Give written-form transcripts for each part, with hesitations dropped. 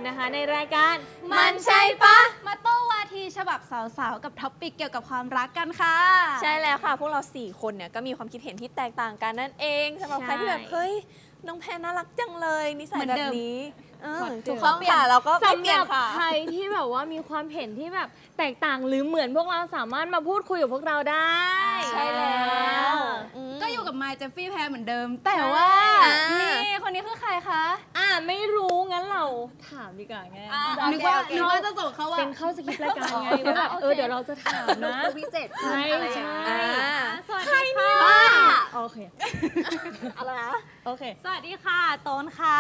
นะคะในรายการมันใช่ปะมาโต้วาทีฉบับสาวๆกับท็อปปิกเกี่ยวกับความรักกันค่ะใช่แล้วค่ะพวกเรา4คนเนี่ยก็มีความคิดเห็นที่แตกต่างกันนั่นเองสำหรับใครที่แบบเฮ้ยน้องแพนน่ารักจังเลยนิสัยแบบนี้ถูกต้องค่ะเราก็ไม่เปลี่ยนค่ะใครที่แบบว่ามีความเห็นที่แบบแตกต่างหรือเหมือนพวกเราสามารถมาพูดคุยกับพวกเราได้ใช่แล้วก็อยู่กับไมค์เจฟฟี่แพรเหมือนเดิมแต่ว่านี่คนนี้คือใครคะไม่รู้งั้นเราถามดีกว่าไงนึกว่าจะส่งเขาว่าเป็นเข้าสคริปต์รายการไงว่าแบบเดี๋ยวเราจะถามนะพิเศษใช่สวัสดีค่ะโอเคอะไรนะโอเคสวัสดีค่ะต้นค่ะ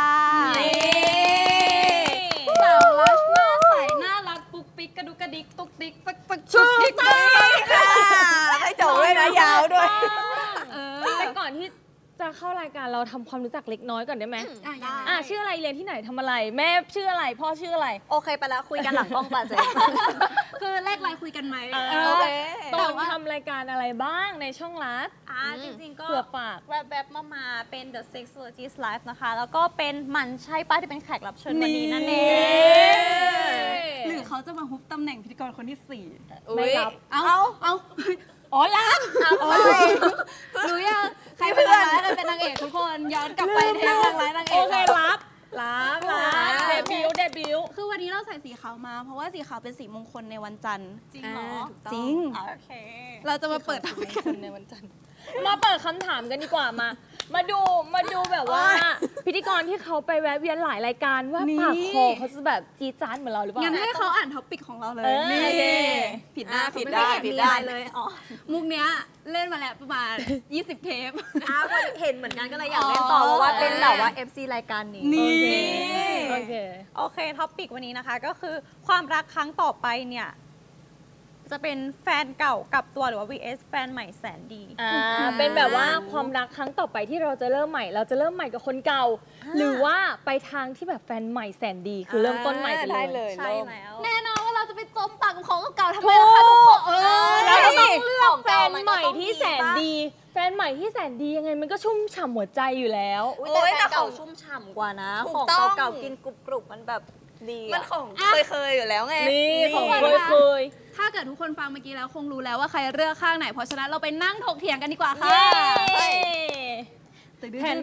สาวรักหน้าใสน่ารักปุ๊กปิ๊กกระดุกกระดิกตุ๊กติ๊กปักชุกติ๊กค่ะให้จบด้วยนะยาวด้วยแต่ก่อนที่จะเข้ารายการเราทำความรู้จักเล็กน้อยก่อนได้ไหมชื่ออะไรเรียนที่ไหนทำอะไรแม่ชื่ออะไรพ่อชื่ออะไรโอเคไปแล้วคุยกันหลังกล้องป่ะเจ๊คือแรกไลน์คุยกันไหมโอเคตอนทำรายการอะไรบ้างในช่องลัดจริงๆก็เผื่อฝากแบบมาเป็น The Sexologist Live นะคะแล้วก็เป็นมันใช่ป้าที่เป็นแขกรับเชิญวันนี้นั่นเองหรือเขาจะมาฮุบตำแหน่งพิธีกรคนที่4 ไม่รับอ๋อรับรู้ยังใครเป็นนางร้ายใครเป็นนางเอกทุกคนย้อนกลับไปเทปนางร้ายนางเอกโอเครับเดบิวต์คือวันนี้เราใส่สีขาวมาเพราะว่าสีขาวเป็นสีมงคลในวันจันทร์จริงเหรอจริงโอเคเราจะมาเปิดมงคลในวันจันทร์มาเปิดคำถามกันดีกว่ามาดูแบบว่าพิธีกรที่เขาไปแวะเวียนหลายรายการว่าปากคอเขาจะแบบจี๊ดจ๊าดเหมือนเราหรือเปล่างั้นให้เขาอ่านท็อปปิกของเราเลยนี่ผิดได้เลยมุกเนี้ยเล่นมาแล้วประมาณ20เทปเห็นเหมือนกันก็เลยอยากเล่นต่อเพราะว่าเป็นแบบว่า FC รายการนี้โอเคท็อปปิกวันนี้นะคะก็คือความรักครั้งต่อไปเนี่ยจะเป็นแฟนเก่ากับตัวหรือว่า vs แฟนใหม่แสนดีเป็นแบบว่าความรักครั้งต่อไปที่เราจะเริ่มใหม่เราจะเริ่มใหม่กับคนเก่าหรือว่าไปทางที่แบบแฟนใหม่แสนดีคือเริ่มต้นใหม่ไปเลยใช่แล้วแน่นอนว่าเราจะไปจมปากกับของเก่าทำไมล่ะคะทุกคนเราต้องเลือกแฟนใหม่ที่แสนดีแฟนใหม่ที่แสนดียังไงมันก็ชุ่มฉ่ำหัวใจอยู่แล้วแต่แฟนเก่าชุ่มฉ่ำกว่านะของเก่ากินกรุบมันแบบดีมันของเคยอยู่แล้วไงนี่ของเคยถ้าเกิดทุกคนฟังเมื่อกี้แล้วคงรู้แล้วว่าใครเลือกข้างไหนเพราะฉะนั้นเราไปนั่งถกเถียงกันดีกว่าค่ะแผ่น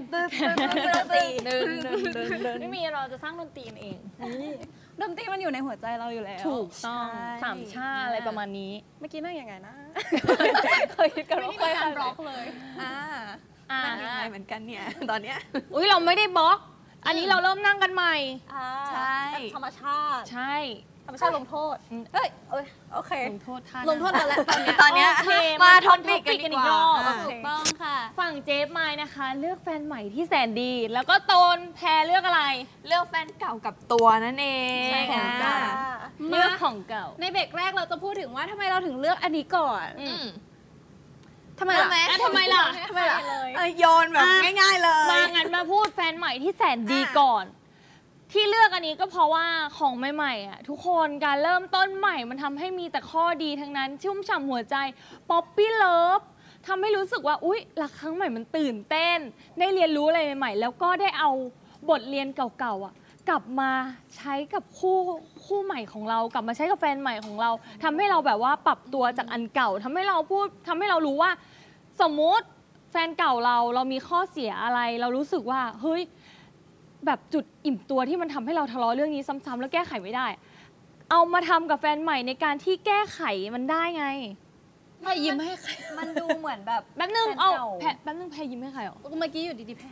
ไม่มีเราจะสร้างดนตรีเองดนตรีมันอยู่ในหัวใจเราอยู่แล้วถูกต้องสามชาอะไรประมาณนี้เมื่อกี้นั่งยังไงนะเคยคิดกันว่าเคยทำบล็อกเลยนั่งยังไงเหมือนกันเนี่ยตอนเนี้ยเราไม่ได้บล็อกอันนี้เราเริ่มนั่งกันใหม่ใช่ธรรมชาติใช่ธรรมชาติลงโทษโอเคลงโทษท่านลงโทษกันแล้วตอนนี้มาทอนปิกกันอีกรอบถูกต้องค่ะฝั่งเจฟมายนะคะเลือกแฟนใหม่ที่แสนดีแล้วก็โตนแพรเลือกอะไรเลือกแฟนเก่ากับตัวนั่นเองใช่ของเก่าเลือกของเก่าในเบรกแรกเราจะพูดถึงว่าทำไมเราถึงเลือกอันนี้ก่อนทำไมล่ะโยนแบบง่ายๆเลยมางั้นมาพูดแฟนใหม่ที่แสนดีก่อนที่เลือกอันนี้ก็เพราะว่าของใหม่ๆอ่ะทุกคนการเริ่มต้นใหม่มันทำให้มีแต่ข้อดีทั้งนั้นชุ่มฉ่ำหัวใจป๊อปปี้เลิฟทำให้รู้สึกว่าอุ๊ยรักครั้งใหม่มันตื่นเต้นได้เรียนรู้อะไรใหม่ๆแล้วก็ได้เอาบทเรียนเก่าๆอ่ะกลับมาใช้กับคู่ใหม่ของเรากลับมาใช้กับแฟนใหม่ของเราทำให้เราแบบว่าปรับตัวจากอันเก่าทำให้เรารู้ว่าสมมุติแฟนเก่าเรามีข้อเสียอะไรเรารู้สึกว่าเฮ้ยแบบจุดอิ่มตัวที่มันทำให้เราทะเลาะเรื่องนี้ซ้ำๆแล้วแก้ไขไม่ได้เอามาทำกับแฟนใหม่ในการที่แก้ไขมันได้ไงแพรยิ้มให้ใครมันดูเหมือนแบบแป๊บนึงแป๊บนึงแพรยิ้มให้ใครอ่ะเมื่อกี้อยู่ดีๆแพร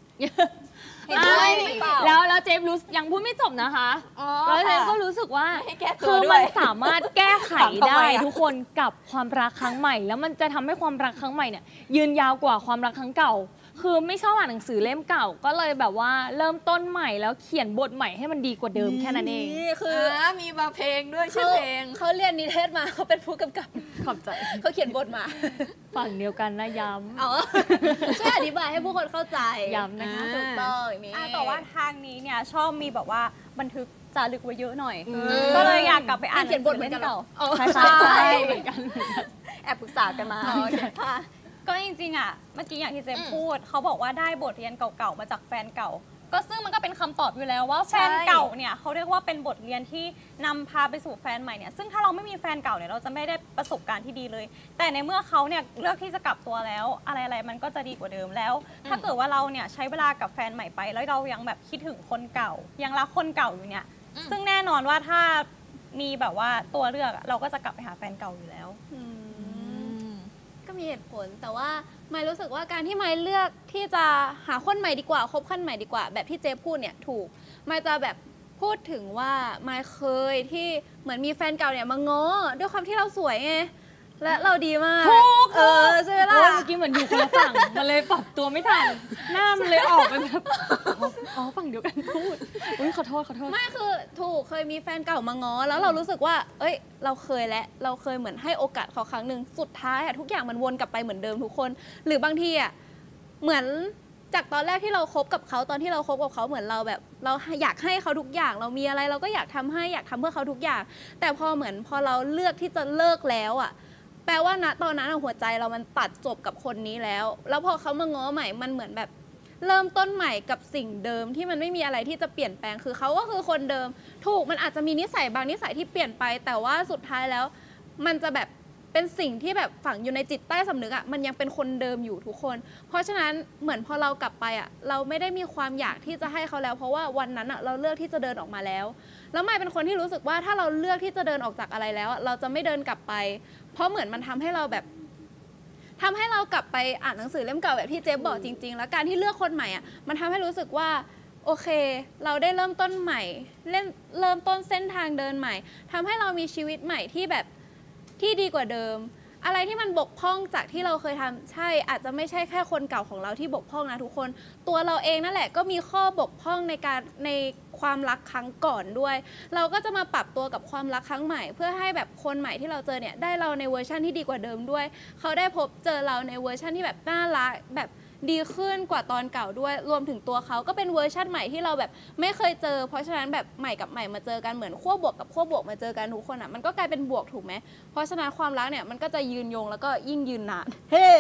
แล้วเจฟรู้ยังพูดไม่จบนะคะแล้วเจฟก็รู้สึกว่าคือมันสามารถแก้ไขได้ทุกคนกับความรักครั้งใหม่แล้วมันจะทำให้ความรักครั้งใหม่เนี่ยยืนยาวกว่าความรักครั้งเก่าคือไม่ชอบอ่านหนังสือเล่มเก่าก็เลยแบบว่าเริ่มต้นใหม่แล้วเขียนบทใหม่ให้มันดีกว่าเดิมแค่นั้นเองนี่คือมีมาเพลงด้วยชื่อเพลงเขาเรียนนิเทศมาเขาเป็นผู้กำกับขอบใจเขาเขียนบทมาฝั่งเดียวกันนะย้ำช่วยอธิบายให้ผู้คนเข้าใจย้ำนะคะถูกต้องแต่ว่าทางนี้เนี่ยชอบมีแบบว่าบันทึกจารึกไว้เยอะหน่อยก็เลยอยากกลับไปอ่านเขียนบทเหมือนกันเก่าใช่เหมือนกันแอบปรึกษากันมาก็จริงๆอ่ะเมื่อกี้อย่างที่เจมพูดเขาบอกว่าได้บทเรียนเก่าๆมาจากแฟนเก่าก็ซึ่งมันก็เป็นคำตอบอยู่แล้วว่าแฟนเก่าเนี่ยเขาเรียกว่าเป็นบทเรียนที่นำพาไปสู่แฟนใหม่เนี่ยซึ่งถ้าเราไม่มีแฟนเก่าเนี่ยเราจะไม่ได้ประสบการณ์ที่ดีเลย แต่ในเมื่อเขาเนี่ยเลือกที่จะกลับตัวแล้วอะไรๆมันก็จะดีกว่าเดิมแล้ว ถ้าเกิดว่าเราเนี่ยใช้เวลากับแฟนใหม่ไปแล้วเรายังแบบคิดถึงคนเก่ายังรักคนเก่าอยู่เนี่ยซึ่งแน่นอนว่าถ้ามีแบบว่าตัวเลือกเราก็จะกลับไปหาแฟนเก่าอยู่แล้วก็มีเหตุผลแต่ว่าไม่รู้สึกว่าการที่ไม่เลือกที่จะหาคนใหม่ดีกว่าคบคนใหม่ดีกว่า แบบที่เจ๊พูดเนี่ยถูกไม่จะแบบพูดถึงว่าไม่เคยที่เหมือนมีแฟนเก่าเนี่ยมาง้อด้วยความที่เราสวยไงและเราดีมากใช่ไหมล่ะเมื่อกี้เหมือนอยู่คนละฝั่งมันเลยปรับตัวไม่ทันหน้ามันเลยออกไปแบบอ๋อฝั่งเดียวกันพูดอุ้ยขอโทษไม่คือถูกเคยมีแฟนเก่ามาง้อแล้วเรารู้สึกว่าเอ้ยเราเคยเหมือนให้โอกาสเขาครั้งหนึ่งสุดท้ายอะทุกอย่างมันวนกลับไปเหมือนเดิมทุกคนหรือบางทีอะเหมือนจากตอนแรกที่เราคบกับเขาตอนที่เราคบกับเขาเหมือนเราแบบเราอยากให้เขาทุกอย่างเรามีอะไรเราก็อยากทำให้อยากทำเพื่อเขาทุกอย่างแต่พอเราเลือกที่จะเลิกแล้วอะแปลว่าณตอนนั้นหัวใจเรามันตัดจบกับคนนี้แล้วพอเขามาง้อใหม่มันเหมือนแบบเริ่มต้นใหม่กับสิ่งเดิมที่มันไม่มีอะไรที่จะเปลี่ยนแปลงคือเขาก็คือคนเดิมถูกมันอาจจะมีนิสัยบางนิสัยที่เปลี่ยนไปแต่ว่าสุดท้ายแล้วมันจะแบบเป็นสิ่งที่แบบฝังอยู่ในจิตใต้สำนึกมันยังเป็นคนเดิมอยู่ทุกคนเพราะฉะนั้นเหมือนพอเรากลับไปเราไม่ได้มีความอยากที่จะให้เขาแล้วเพราะว่าวันนั้นเราเลือกที่จะเดินออกมาแล้วไม่เป็นคนที่รู้สึกว่าถ้าเราเลือกที่จะเดินออกจากอะไรแล้วเราจะไม่เดินกลับไปเพราะเหมือนมันทำให้เราแบบทำให้เรากลับไปอ่านหนังสือเล่มเก่าแบบที่เจ๊บอกจริงๆแล้วการที่เลือกคนใหม่มันทำให้รู้สึกว่าโอเคเราได้เริ่มต้นใหม่เริ่มต้นเส้นทางเดินใหม่ทำให้เรามีชีวิตใหม่ที่แบบที่ดีกว่าเดิมอะไรที่มันบกพร่องจากที่เราเคยทำใช่อาจจะไม่ใช่แค่คนเก่าของเราที่บกพร่องนะทุกคนตัวเราเองนั่นแหละก็มีข้อบกพร่องในความรักครั้งก่อนด้วยเราก็จะมาปรับตัวกับความรักครั้งใหม่เพื่อให้แบบคนใหม่ที่เราเจอเนี่ยได้เราในเวอร์ชันที่ดีกว่าเดิมด้วยเขาได้พบเจอเราในเวอร์ชันที่แบบน่ารักแบบดีขึ้นกว่าตอนเก่าด้วยรวมถึงตัวเขาก็เป็นเวอร์ชันใหม่ที่เราแบบไม่เคยเจอเพราะฉะนั้นแบบใหม่กับใหม่มาเจอกันเหมือนขั้วบวกกับขั้วบวกมาเจอกันทุกคนมันก็กลายเป็นบวกถูกไหมเพราะฉะนั้นความรักเนี่ยมันก็จะยืนยงแล้วก็ยิ่งยืนนานเฮ้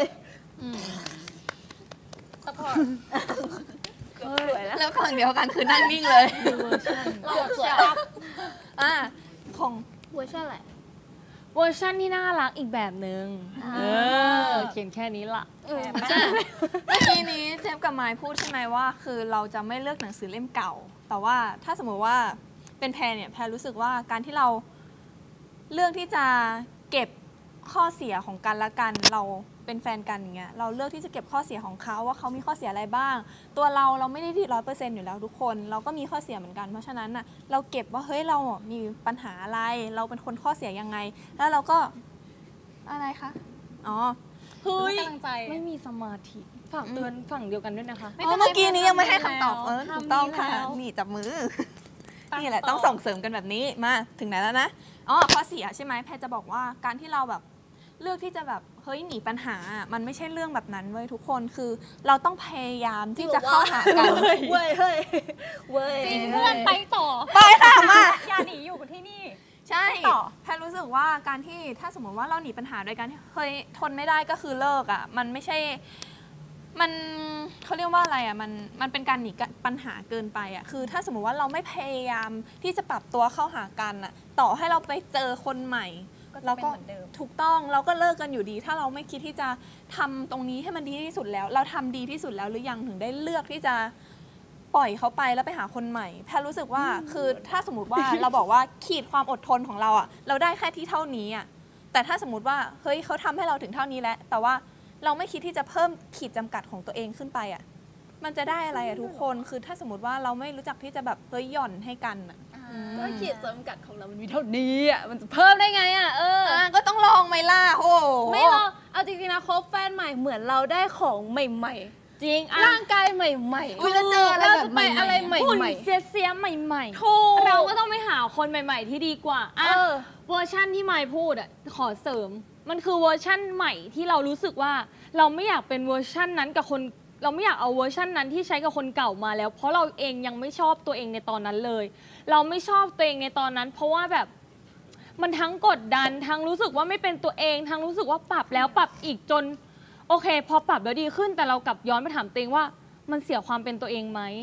สปอร์ตแล้วฝั่งเดียวกันคือนั่งนิ่งเลยเราสวยของเวอร์ชันอะไรเวอร์ชันที่น่ารักอีกแบบหนึ่งเขียนแค่นี้ล่ะเมื่อกี้นี้เจฟกับไมค์พูดใช่ไหมว่าคือเราจะไม่เลือกหนังสือเล่มเก่าแต่ว่าถ้าสมมติว่าเป็นแพรเนี่ยแพรรู้สึกว่าการที่เราเลือกที่จะเก็บข้อเสียของกันและกันเราเป็นแฟนกันอย่างเงี้ยเราเลือกที่จะเก็บข้อเสียของเขาว่าเขามีข้อเสียอะไรบ้างตัวเราไม่ได้ดี100%อยู่แล้วทุกคนเราก็มีข้อเสียเหมือนกันเพราะฉะนั้นเราเก็บว่าเฮ้ยเรามีปัญหาอะไรเราเป็นคนข้อเสียยังไงแล้วเราก็อะไรคะอ๋อเฮ้ยไม่มีสมาธิฝากเตือนฝั่งเดียวกันด้วยนะคะเมื่อกี้นี้ยังไม่ให้คำตอบถูกต้องค่ะนี่จับมือนี่แหละต้องส่งเสริมกันแบบนี้มาถึงไหนแล้วนะข้อเสียใช่ไหมแพรจะบอกว่าการที่เราแบบเลือกที่จะแบบเฮ้ยหนีปัญหามันไม่ใช่เรื่องแบบนั้นเว้ยทุกคนคือเราต้องพยายามที่จะเข้าหากันเว้ยจริงเพื่อนไปต่อไปค่ะมาอย่าหนีอยู่ที่นี่ใช่แพรรู้สึกว่าการที่ถ้าสมมติว่าเราหนีปัญหาโดยการที่เฮ้ยทนไม่ได้ก็คือเลิกมันไม่ใช่มันเขาเรียกว่าอะไรมันเป็นการหนีปัญหาเกินไปคือถ้าสมมติว่าเราไม่พยายามที่จะปรับตัวเข้าหากันต่อให้เราไปเจอคนใหม่เราก็ถูกต้องเราก็เลิกกันอยู่ดีถ้าเราไม่คิดที่จะทำตรงนี้ให้มันดีที่สุดแล้วเราทำดีที่สุดแล้วหรือยังถึงได้เลือกที่จะปล่อยเขาไปแล้วไปหาคนใหม่แพรรู้สึกว่าคือถ้าสมมติว่าเราบอกว่าขีดความอดทนของเราเราได้แค่ที่เท่านี้แต่ถ้าสมมติว่าเฮ้ยเขาทำให้เราถึงเท่านี้แล้วแต่ว่าเราไม่คิดที่จะเพิ่มขีดจำกัดของตัวเองขึ้นไปมันจะได้อะไรทุกคนคือถ้าสมมติว่าเราไม่รู้จักที่จะแบบเฮ้ยหย่อนให้กันก็ขีดจำกัดของเรามันมีเท่านี้มันจะเพิ่มได้ไงก็ต้องลองไหมล่ะโอ้ไม่ลองเอาจริงๆนะคบแฟนใหม่เหมือนเราได้ของใหม่ๆจริงร่างกายใหม่ๆแล้วเจออะไรแบบใหม่ๆอะไรใหม่ๆเสียใหม่ๆเราก็ต้องไปหาคนใหม่ๆที่ดีกว่าเวอร์ชั่นที่ไมค์พูดขอเสริมมันคือเวอร์ชั่นใหม่ที่เรารู้สึกว่าเราไม่อยากเป็นเวอร์ชั่นนั้นกับคนเราไม่อยากเอาเวอร์ชั่นนั้นที่ใช้กับคนเก่ามาแล้วเพราะเราเองยังไม่ชอบตัวเองในตอนนั้นเลยเราไม่ชอบตัวเองในตอนนั้นเพราะว่าแบบมันทั้งกดดันทั้งรู้สึกว่าไม่เป็นตัวเองทั้งรู้สึกว่าปรับแล้วปรับอีกจนโอเคพอปรับแล้วดีขึ้นแต่เรากลับย้อนไปถามตัวเองว่ามันเสียความเป็นตัวเองไหม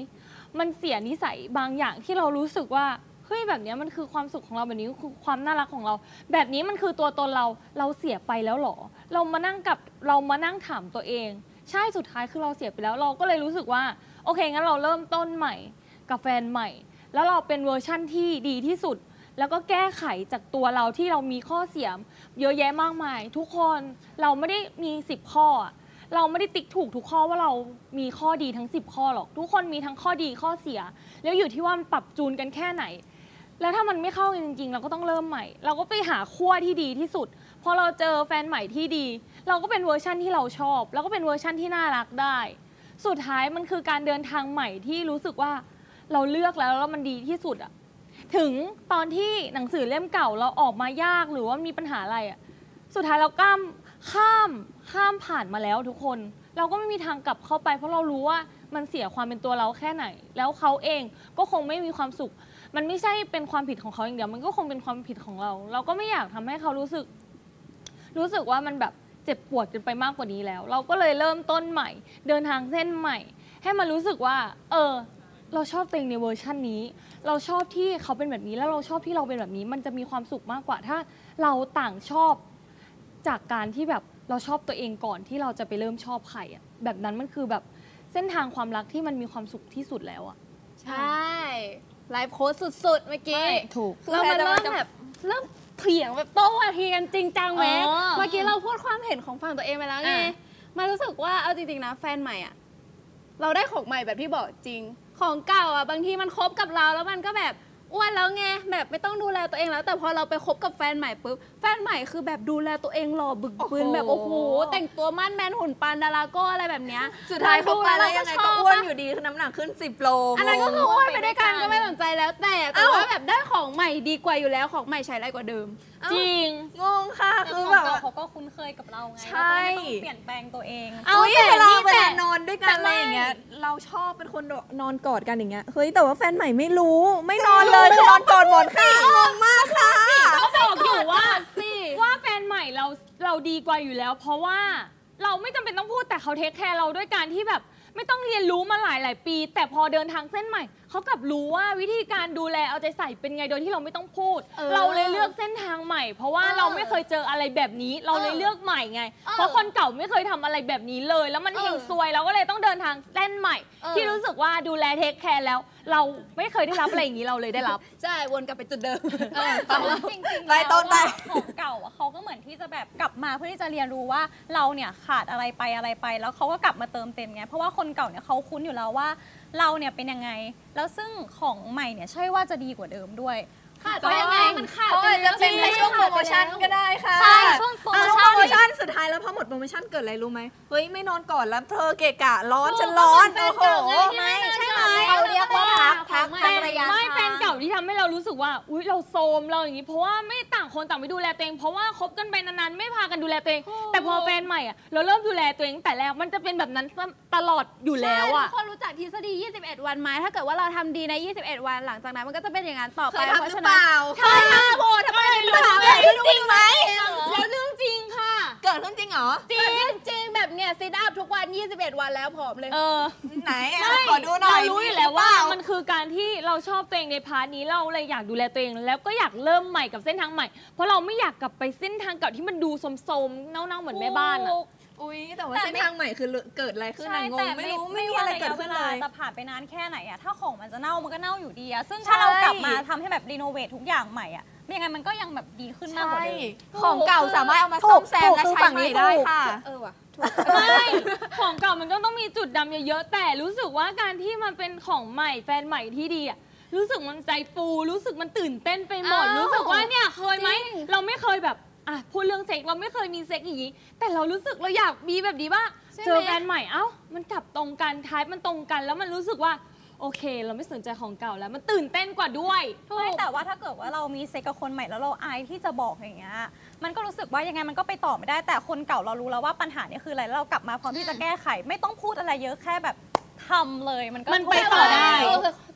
มันเสียนิสัยบางอย่างที่เรารู้สึกว่าเฮ้ยแบบนี้มันคือความสุขของเราแบบนี้คือความน่ารักของเรา แบบนี้มันคือตัวตนเราเสียไปแล้วหรอเรามานั่งถามตัวเองใช่สุดท้ายคือเราเสียไปแล้วเราก็เลยรู้สึกว่าโอเคงั้นเราเริ่มต้นใหม่กับแฟนใหม่แล้วเราเป็นเวอร์ชั่นที่ดีที่สุดแล้วก็แก้ไขจากตัวเราที่เรามีข้อเสียเยอะแยะมากมายทุกคนเราไม่ได้มี10ข้อเราไม่ได้ติ๊กถูกทุกข้อว่าเรามีข้อดีทั้ง10ข้อหรอกทุกคนมีทั้งข้อดีข้อเสียแล้วอยู่ที่ว่ามันปรับจูนกันแค่ไหนแล้วถ้ามันไม่เข้ากันจริงๆเราก็ต้องเริ่มใหม่เราก็ไปหาขั้วที่ดีที่สุดพอเราเจอแฟนใหม่ที่ดีเราก็เป็นเวอร์ชั่นที่เราชอบแล้วก็เป็นเวอร์ชั่นที่น่ารักได้สุดท้ายมันคือการเดินทางใหม่ที่รู้สึกว่าเราเลือกแล้วมันดีที่สุดอะถึงตอนที่หนังสือเล่มเก่าเราออกมายากหรือว่ามีปัญหาอะไรอะสุดท้ายเราข้ามผ่านมาแล้วทุกคนเราก็ไม่มีทางกลับเข้าไปเพราะเรารู้ว่ามันเสียความเป็นตัวเราแค่ไหนแล้วเขาเองก็คงไม่มีความสุขมันไม่ใช่เป็นความผิดของเขาอย่างเดียวมันก็คงเป็นความผิดของเราเราก็ไม่อยากทำให้เขารู้สึกว่ามันแบบเจ็บปวดกันไปมากกว่านี้แล้วเราก็เลยเริ่มต้นใหม่เดินทางเส้นใหม่ให้มันรู้สึกว่าเราชอบตัวเองในเวอร์ชันนี้เราชอบที่เขาเป็นแบบนี้แล้วเราชอบที่เราเป็นแบบนี้มันจะมีความสุขมากกว่าถ้าเราต่างชอบจากการที่แบบเราชอบตัวเองก่อนที่เราจะไปเริ่มชอบใครอะแบบนั้นมันคือแบบเส้นทางความรักที่มันมีความสุขที่สุดแล้วอะใช่ไลฟ์โค้ดสุดๆเมื่อกี้ถูกเรามาเริ่มเถียงแบบโต้วาทีกันจริงจังไหมเออเมื่อกี้เราพูดความเห็นของฝั่งตัวเองไปแล้วไงอ่ะมารู้สึกว่าเอาจริงๆนะแฟนใหม่อ่ะเราได้ของใหม่แบบที่บอกจริงของเก่าอ่ะบางทีมันคบกับเราแล้วมันก็แบบอ้วนแล้วไงแบบไม่ต้องดูแลตัวเองแล้วแต่พอเราไปคบกับแฟนใหม่ปุ๊บแฟนใหม่คือแบบดูแลตัวเองหล่อบึกบึนแบบโอ้โหแต่งตัวมั่นแมนหุ่นปานดาราโก้อะไรแบบเนี้ยสุดท้ายเขาไปแล้วยังไงก็อ้วนอยู่ดีคือน้ำหนักขึ้น10 โลอันนั้นก็คืออ้วนไปด้วยกันก็ไม่สนใจแล้วแต่ว่าแบบได้ของใหม่ดีกว่าอยู่แล้วของใหม่ใช้ไรกว่าเดิมจริงงงค่ะแต่คือของแบบเก่าเขาก็คุ้นเคยกับเราไงใช่เราจะไม่ต้องเปลี่ยนแปลงตัวเองเอาอุ๊ยแต่เวลานี่แต่นอนด้วยกันอะไรอย่างเงี้ยเราชอบเป็นคนนอนกอดกันอย่างเงี้ยเฮ้ยแต่ว่าแฟนใหม่ไม่รู้ไม่นอนเลยคือนอนกอดหมอนข้างงงมากค่ะก็บอกอยู่ว่าแฟนใหม่เราดีกว่าอยู่แล้ว เพราะว่าเราไม่จำเป็นต้องพูดแต่เขาเทคแคร์เราด้วยการที่แบบไม่ต้องเรียนรู้มาหลายปี แต่พอเดินทางเส้นใหม่เขากลับรู้ว่าวิธีการดูแลเอาใจใส่เป็นไงโดยที่เราไม่ต้องพูด เราเลยเลือกเส้นทางใหม่ เพราะว่าเราไม่เคยเจออะไรแบบนี้เราเลยเลือกใหม่ไง เพราะคนเก่าไม่เคยทำอะไรแบบนี้เลย แล้วมันเฮงซวยเราก็เลยต้องเดินทางเส้นใหม่ ที่รู้สึกว่าดูแลเทคแคร์แล้ว เราไม่เคยได้รับอะไรอย่างนี้เราเลยได้รับใช่วนกลับไปจุดเดิมแต่ว่าจริงๆไปต้นไปแล้วอะของเก่าอะเขาก็เหมือนที่จะแบบกลับมาเพื่อที่จะเรียนรู้ว่าเราเนี่ยขาดอะไรไปแล้วเขาก็กลับมาเติมเต็มไงเพราะว่าคนเก่าเนี่ยเขาคุ้นอยู่แล้วว่าเราเนี่ยเป็นยังไงแล้วซึ่งของใหม่เนี่ยใช่ว่าจะดีกว่าเดิมด้วยขาดไปยังไงมันขาดเขาไปอาจจะเป็นแค่ช่วงโปรโมชั่นก็ได้ค่ะใช่ช่วงโปรโมชั่นช่วงโปรโมชั่นสุดท้ายแล้วพอหมดโปรโมชั่นเกิดอะไรรู้ไหมเฮ้ยไม่นอนก่อนแล้วเธอเกะกะร้อนฉันร้อนโอ้โหไม่ใช่ไหมเขาเรียกว่าพักระยะไม่แฟนเก่าที่ทำให้เรารู้สึกว่าอุ๊ยเราโซมเราอย่างนี้เพราะว่าไม่ต่างคนต่างไม่ดูแลตัวเองเพราะว่าคบกันไปนานๆไม่พากันดูแลตัวเองแต่พอแฟนใหม่อ่ะเราเริ่มดูแลตัวเองตั้งแต่แรกมันจะเป็นแบบนั้นตลอดอยู่แล้วอ่ะทุกคนรู้จักทฤษฎี 21 วันไหมถ้าเกิดว่าเราทำดีใน 21 วันหลังจากนั้นมันก็จะเป็นอย่างนั้นต่อเคไปยทำเพหราะรือฉะเปนั้นล่าใช่ค่ะโบทำไมเป็นปัญหาเกิดขึ้นจริงไหมแล้วเรื่องจริงค่ะเกิดขึ้นจริงเหรอจริงแบบเนี่ยซิทอัพทุกวัน 21 วันแล้วผอมเลยไหนอ่ะไม่ขอดูหน่อยเรารู้อยู่แล้วว่ามันคือการที่เราชอบตัวเองในพาร์ทนี้เราเลยอยากดูแลตัวเองแล้วก็อยากเริ่มใหม่กับเส้นทางใหม่ เพราะเราไม่อยากกลับไปเส้นทางเก่าที่มันดูโสมๆเน่าๆเหมือนแม่บ้านอะอุ้ยแต่ว่าเส้นทางใหม่คือเกิดอะไรขึ้นใช่อะงแต่งไม่รู้ไม่มีอะไรเกิดขึ้นเลยจะผ่านไปนานแค่ไหนอะถ้าของมันจะเน่ามันก็เน่าอยู่ดีอะซึ่งถ้าเรากลับมาทำให้แบบรีโนเวททุกอย่างใหม่อะไม่ยังไงมันก็ยังแบบดีขึ้นมากกว่าเดิมของเก่าสามารถเอามาซ่อมแซมและใช้ใหม่ได้ค่ะว่ะไม่ของเก่ามันก็ต้องมีจุดดำเยอะๆแต่รู้สึกว่าการที่มันเป็นของใหม่แฟนใหม่ที่ดีอะรู้สึกมันใจฟูรู้สึกมันตื่นเต้นไปหมดอ้าวรู้สึกว่าเนี่ยเคยไหมจริงเราไม่เคยแบบอ่ะพูดเรื่องเซ็กเราไม่เคยมีเซ็กอย่างนี้ แต่เรารู้สึกเราอยากมีแบบนี้บ้างใช่ไหมเจอแฟนใหม่เอ้ามันกลับตรงกันท้ายมันตรงกันแล้วมันรู้สึกว่าโอเค เราไม่สนใจของเก่าแล้วมันตื่นเต้นกว่าด้วยไม่แต่ว่าถ้าเกิดว่าเรามีเซ็กกับคนใหม่แล้วเราอายที่จะบอกอย่างเงี้ยมันก็รู้สึกว่ายังไงมันก็ไปต่อไม่ได้แต่คนเก่าเรารู้แล้วว่าปัญหาเนี่ยคืออะไรแล้วเรากลับมาพร้อมที่จะแก้ไข ไม่ต้องพูดอะไรเยอะแค่แบบทำเลยมันก็มันไปต่อได้คือ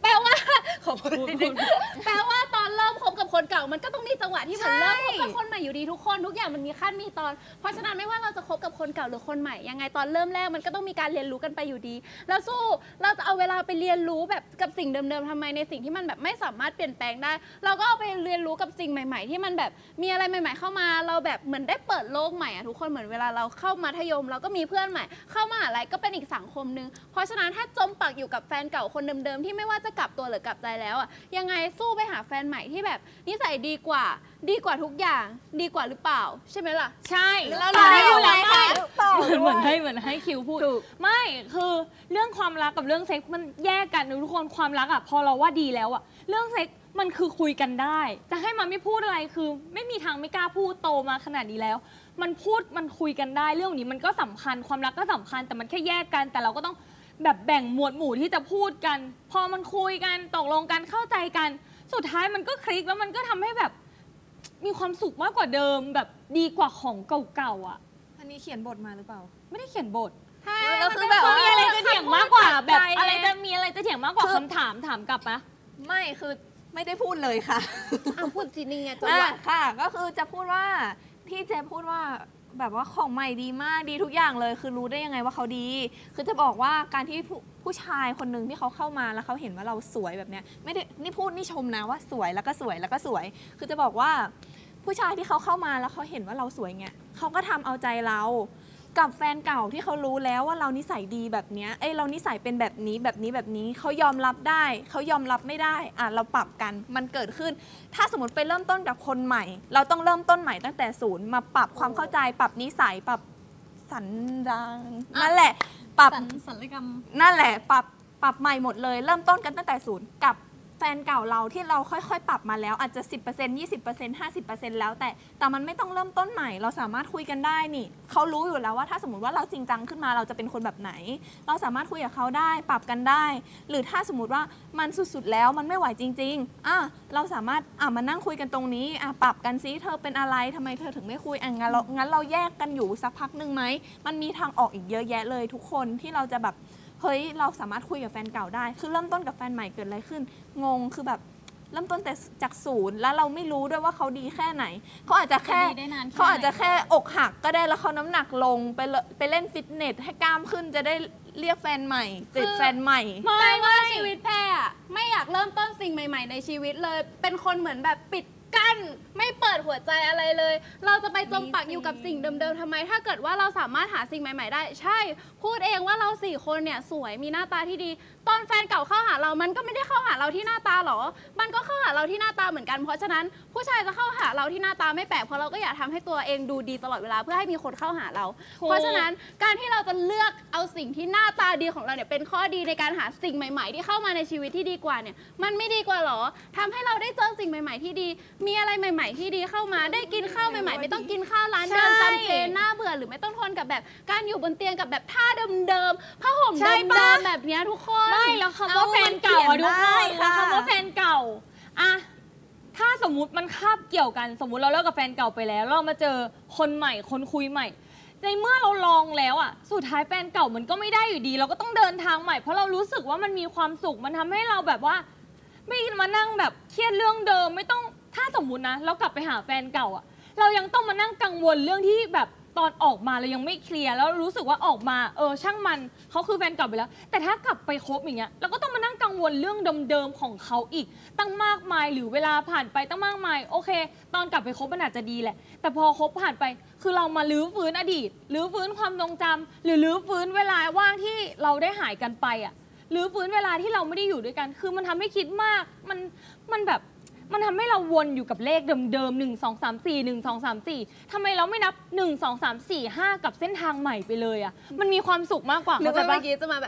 แปลว่าขอบคุณแปลว่าตอนเริ่มคบกับคนเก่ามันก็ต้องมีจังหวะที่เหมือนเริ่มคบกับคนใหม่อยู่ดีทุกคนทุกอย่างมันมีขั้นมีตอนเพราะฉะนั้นไม่ว่าเราจะคบกับคนเก่าหรือคนใหม่ยังไงตอนเริ่มแรกมันก็ต้องมีการเรียนรู้กันไปอยู่ดี แล้วสู้เราจะเอาเวลาไปเรียนรู้แบบกับสิ่งเดิมๆทำไมในสิ่งที่มันแบบไม่สามารถเปลี่ยนแปลงได้ เราก็เอาไปเรียนรู้กับสิ่งใหม่ ๆ ที่มันแบบมีอะไรใหม่ ๆ เข้ามาเราแบบเหมือนได้เปิดโลกใหม่อะทุกคนเหมือนเวลาเราเข้ามัธยมเราก็มีเพื่อนใหม่ เข้ามหาลัยก็เป็นอีกสังคมนึงเพราะฉะนั้นถ้าจมปักอยู่กับแฟนเก่าคนเดิมๆที่ไม่ว่าจะกลับตัวหรือกลับใจแล้วอะยังไงสู้ไปหาแฟนใหม่ที่แบบนิสัยดีกว่าทุกอย่างดีกว่าหรือเปล่าใช่ไหมล่ะใช่แล้วเราได้อยู่แล้วค่ะเหมือนให้คิวพูดถูกไม่คือเรื่องความรักกับเรื่องเซ็กมันแยกกันนะทุกคนความรักอ่ะพอเราว่าดีแล้วอ่ะเรื่องเซ็กมันคือคุยกันได้ จะให้มันไม่พูดอะไรคือไม่มีทางไม่กล้าพูดโตมาขนาดนี้แล้ว มันพูดมันคุยกันได้เรื่องนี้มันก็สำคัญความรักก็สำคัญแต่มันแค่แยกกันแต่เราก็ต้องแบบแบ่งหมวดหมู่ที่จะพูดกัน พอมันคุยกันตกลงกันเข้าใจกัน สุดท้ายมันก็คลิกแล้วมันก็ทำให้แบบมีความสุขมากกว่าเดิมแบบดีกว่าของเก่าๆอ่ะอันนี้เขียนบทมาหรือเปล่าไม่ได้เขียนบทใช่แล้วคือแบบมีอะไรจะเถียงมากกว่าแบบอะไรจะจะมีอะไรจะเถียงมากกว่าคำถามถามกลับปะไม่คือไม่ได้พูดเลยค่ะเอาพูดจริงไงจังหอ่ะวะค่ะก็คือจะพูดว่าที่เจพูดว่าแบบว่าของใหม่ดีมากดีทุกอย่างเลย คือรู้ได้ยังไงว่าเขาดี คือจะบอกว่าการที่ผู้ชายคนหนึ่งที่เขาเข้ามาแล้วเขาเห็นว่าเราสวยแบบเนี้ยไม่ได้นี่พูดนี่ชมนะว่าสวยแล้วก็สวยแล้วก็สวย คือจะบอกว่าผู้ชายที่เขาเข้ามาแล้วเขาเห็นว่าเราสวยเงี้ยเขาก็ทำเอาใจเรากับแฟนเก่าที่เขารู้แล้วว่าเรานิสัยดีแบบเนี้ยเรานิสัยเป็นแบบนี้แบบนี้แบบนี้เขายอมรับได้เขายอมรับไม่ได้เราปรับกันมันเกิดขึ้น ถ้าสมมติไปเริ่มต้นกับคนใหม่ เราต้องเริ่มต้นใหม่ตั้งแต่ศูนย์มาปรับความเข้าใจปรับนิสัยปรับสันดานนั่นแหละปรับศัลยกรรมนั่นแหละปรับใหม่หมดเลย เริ่มต้นกันตั้งแต่ศูนย์กับแฟนเก่าเราที่เราค่อยๆ ปรับมาแล้วอาจจะ 10% 20% 50% แล้วแต่มันไม่ต้องเริ่มต้นใหม่เราสามารถคุยกันได้นี่เขารู้อยู่แล้วว่าถ้าสมมติว่าเราจริงจังขึ้นมาเราจะเป็นคนแบบไหน เราสามารถคุยกับเขาได้ปรับกันได้ หรือถ้าสมมติว่ามันสุดๆแล้วมันไม่ไหวจริงๆเราสามารถมานั่งคุยกันตรงนี้ปรับกันซิเธอเป็นอะไรทำไมเธอถึงไม่คุยงั้นเราแยกกันอยู่สักพักหนึ่งไหมมันมีทางออกอีกเยอะแยะเลยทุกคนที่เราจะแบบเฮ้ยเราสามารถคุยกับแฟนเก่าได้คือเริ่มต้นกับแฟนใหม่เกิดอะไรขึ้นงงคือแบบเริ่มต้นแต่จากศูนย์แล้วเราไม่รู้ด้วยว่าเขาดีแค่ไหนเขาอาจจะแค่จะดีได้นานแค่ไหนเขาอาจจะแค่อกหักก็ได้แล้วเขาน้ำหนักลงไปเล่นฟิตเนสให้กล้ามขึ้นจะได้เรียกแฟนใหม่ติดแฟนใหม่ไม่ว่าชีวิตแพรอะไม่อยากเริ่มต้นสิ่งใหม่ ๆ ในชีวิตเลย เป็นคนเหมือนแบบปิดกั้นไม่เปิดหัวใจอะไรเลย เราจะไปจมปักอยู่กับสิ่งเดิมๆทำไม ถ้าเกิดว่าเราสามารถหาสิ่งใหม่ๆได้ ใช่ พูดเองว่าเรา4คนเนี่ยสวยมีหน้าตาที่ดี ตอนแฟนเก่าเข้าหาเรามันก็ไม่ได้เข้าหาเราที่หน้าตาหรอ มันก็เข้าหาเราที่หน้าตาเหมือนกัน เพราะฉะนั้นผู้ชายจะเข้าหาเราที่หน้าตาไม่แปลกเพราะเราก็อยากทำให้ตัวเองดูดีตลอดเวลาเพื่อให้มีคนเข้าหาเรา เพราะฉะนั้นการที่เราจะเลือกเอาสิ่งที่หน้าตาดีของเราเนี่ยเป็นข้อดีในการหาสิ่งใหม่ ๆ ที่เข้ามาในชีวิตที่ดีกว่าเนี่ยมันไม่ดีกว่าหรอทำให้เราได้เจอสิ่งใหม่ ๆ ที่ดี มีอะไรใหม่ ๆ ที่ดีเข้ามาได้กินข้าวใหม่ ๆ ไม่ต้องกินข้าวร้านเดิมจำเจน่าเบื่อหรือไม่ต้องทนกับแบบการอยู่บนเตียงกับแบบท่าเดิมๆผ้าห่มใช่เดิปะมๆแบบเนี้ยทุกคนไม่แล้วคำว่าแฟนเก่าอะทุกคนเปลี่ยนได้แล้วค่ะคำว่าแฟนเก่าอะถ้าสมมุติมันคาบเกี่ยวกันสมมุติเราเลิกกับแฟนเก่าไปแล้วเรามาเจอคนใหม่คนคุยใหม่ ในเมื่อเราลองแล้วอะสุดท้ายแฟนเก่ามันก็ไม่ได้อยู่ดี เราก็ต้องเดินทางใหม่เพราะเรารู้สึกว่ามันมีความสุขมันทำให้เราแบบว่า ไม่มานั่งแบบเครียดเรื่องเดิมไม่ต้องถ้าสมมุตินะเรากลับไปหาแฟนเก่าอะเรายังต้องมานั่งกังวลเรื่องที่แบบตอนออกมาเรายังไม่เคลียร์แล้วรู้สึกว่าออกมาช่างมันเขาคือแฟนเก่าไปแล้ว แต่ถ้ากลับไปคบอย่างเงี้ยเราก็ต้องมานั่งกังวลเรื่องเดิมๆของเขาอีกตั้งมากมายหรือเวลาผ่านไปตั้งมากมายโอเค ตอนกลับไปคบมันอาจจะดีแหละ แต่พอคบผ่านไปคือเรามาลื้อฟื้นอดีตลื้อฟื้นความทรงจำหรือลื้อฟื้นเวลาว่างที่เราได้หายกันไปอะหรือฟื้นเวลาที่เราไม่ได้อยู่ด้วยกัน คือมันทำให้คิดมากมันแบบมันทำให้เราวนอยู่กับเลขเดิมๆ1 2 3 4 1 2 3 4ทำไมเราไม่นับ1 2 3 4 5กับเส้นทางใหม่ไปเลยอะมันมีความสุขมากกว่าหรือเข้าใจว่าปะเมื่อกี้จะมาแบบ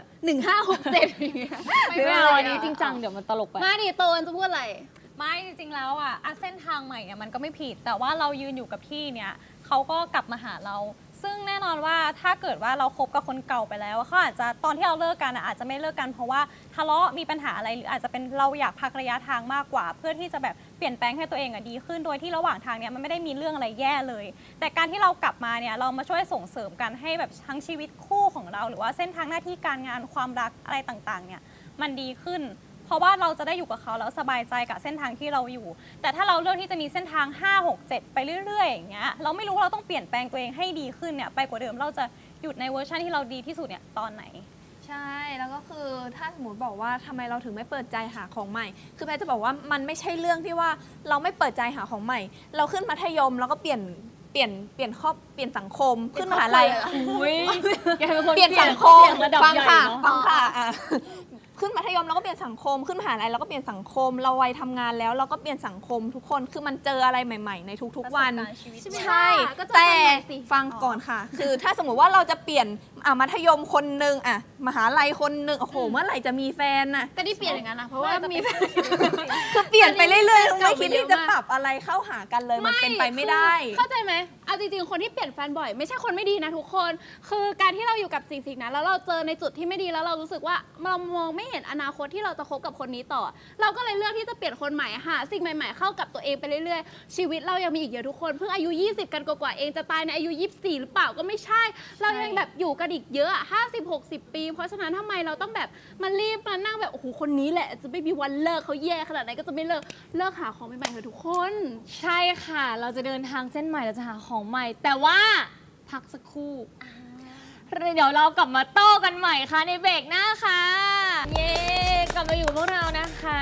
1567อย่างเงี้ยไม่เอาอันนี้จริงจังเดี๋ยวมันตลกไปมาดิโตนจะพูดอะไรไม่จริงๆแล้วเส้นทางใหม่เนี่ยมันก็ไม่ผิด แต่ว่าเรายืนอยู่กับที่เนี่ยเขาก็กลับมาหาเรา ซึ่งแน่นอนว่าถ้าเกิดว่าเราคบกับคนเก่าไปแล้วเขาอาจจะตอนที่เราเลิกกันอาจจะไม่เลิกกันเพราะว่าทะเลาะมีปัญหาอะไรหรืออาจจะเป็นเราอยากพักระยะทางมากกว่า เพื่อที่จะแบบเปลี่ยนแปลงให้ตัวเองดีขึ้นโดยที่ระหว่างทางเนี่ยมันไม่ได้มีเรื่องอะไรแย่เลย แต่การที่เรากลับมาเนี่ยเรามาช่วยส่งเสริมกันให้แบบทั้งชีวิตคู่ของเรา หรือว่าเส้นทางหน้าที่การงานความรักอะไรต่างๆเนี่ยมันดีขึ้นเพราะว่าเราจะได้อยู่กับเขาแล้วสบายใจกับเส้นทางที่เราอยู่ แต่ถ้าเราเลือกที่จะมีเส้นทาง 5 6 7 ไปเรื่อยๆอย่างเงี้ยเราไม่รู้ว่าเราต้องเปลี่ยนแปลงตัวเองให้ดีขึ้นเนี่ยไปกว่าเดิมเราจะหยุดในเวอร์ชันที่เราดีที่สุดเนี่ยตอนไหนใช่แล้วก็คือถ้าสมมติบอกว่าทำไมเราถึงไม่เปิดใจหาของใหม่ คือแพทย์จะบอกว่ามันไม่ใช่เรื่องที่ว่าเราไม่เปิดใจหาของใหม่ เราขึ้นมัธยมแล้วก็เปลี่ยนสังคมขึ้นมหาลัยอุ้ยแกเป็นคนเปลี่ยนสังคมเปลี่ยนระดับฟังใหญ่ค่ะเนอะฟังค่ะขึ้นมัธยมเราก็เปลี่ยนสังคมขึ้นมหาลัยเราก็เปลี่ยนสังคม เราวัยทำงานแล้วเราก็เปลี่ยนสังคมทุกคนคือมันเจออะไรใหม่ ๆ ในทุกๆวันประสบการณ์ชีวิตใช่ก็เจอแต่คนใหม่สิฟังก่อนค่ะ คือถ้าสมมติว่าเราจะเปลี่ยนมัธยมคนหนึ่งมหาลัยคนหนึ่งโอ้โหเมื่อไหร่จะมีแฟนน่ะก็ได้เปลี่ยนอย่างนั้นนะเพราะว่ามีคือเปลี่ยนไปเรื่อยๆเก่าไม่ไปคิดเยอะที่จะมากปรับอะไรเข้าหากันเลยมันเป็นไปไม่ได้เข้าใจไหมเอาจริงๆคนที่เปลี่ยนแฟนบ่อยไม่ใช่คนไม่ดีนะทุกคน คือการที่เราอยู่กับสิ่งนั้นแล้วเราเจอในจุดที่ไม่ดีแล้วเรารู้สึกว่าเรามองไม่เห็นอนาคตที่เราจะคบกับคนนี้ต่อ เราก็เลยเลือกที่จะเปลี่ยนคนใหม่หาสิ่งใหม่ๆเข้ากับตัวเองไปเรื่อยๆชีวิตเรายังมีอีกเยอะทุกคนเพิ่งอายุ 20 กันกว่าๆเองจะตายในอายุ 24 หรือเปล่าก็ไม่ใช่ เรายังแบบอยู่กันอีกเยอะ50-60 ปี เพราะฉะนั้นทำไมเราต้องแบบมารีบมานั่งแบบโอ้โหคนนี้แหละจะไม่มีวันเลิกเขาแย่ขนาดไหนก็จะไม่เลิกหาของใหม่ๆเถอะทุกคนใช่ค่ะ เราจะเดินทางเส้นใหม่เราจะหาของใหม่ แต่ว่าพักสักครู่เดี๋ยวเรากลับมาโต้กันใหม่ค่ะในเบรกหน้าค่ะ เย้กลับมาอยู่พวกเรานะคะ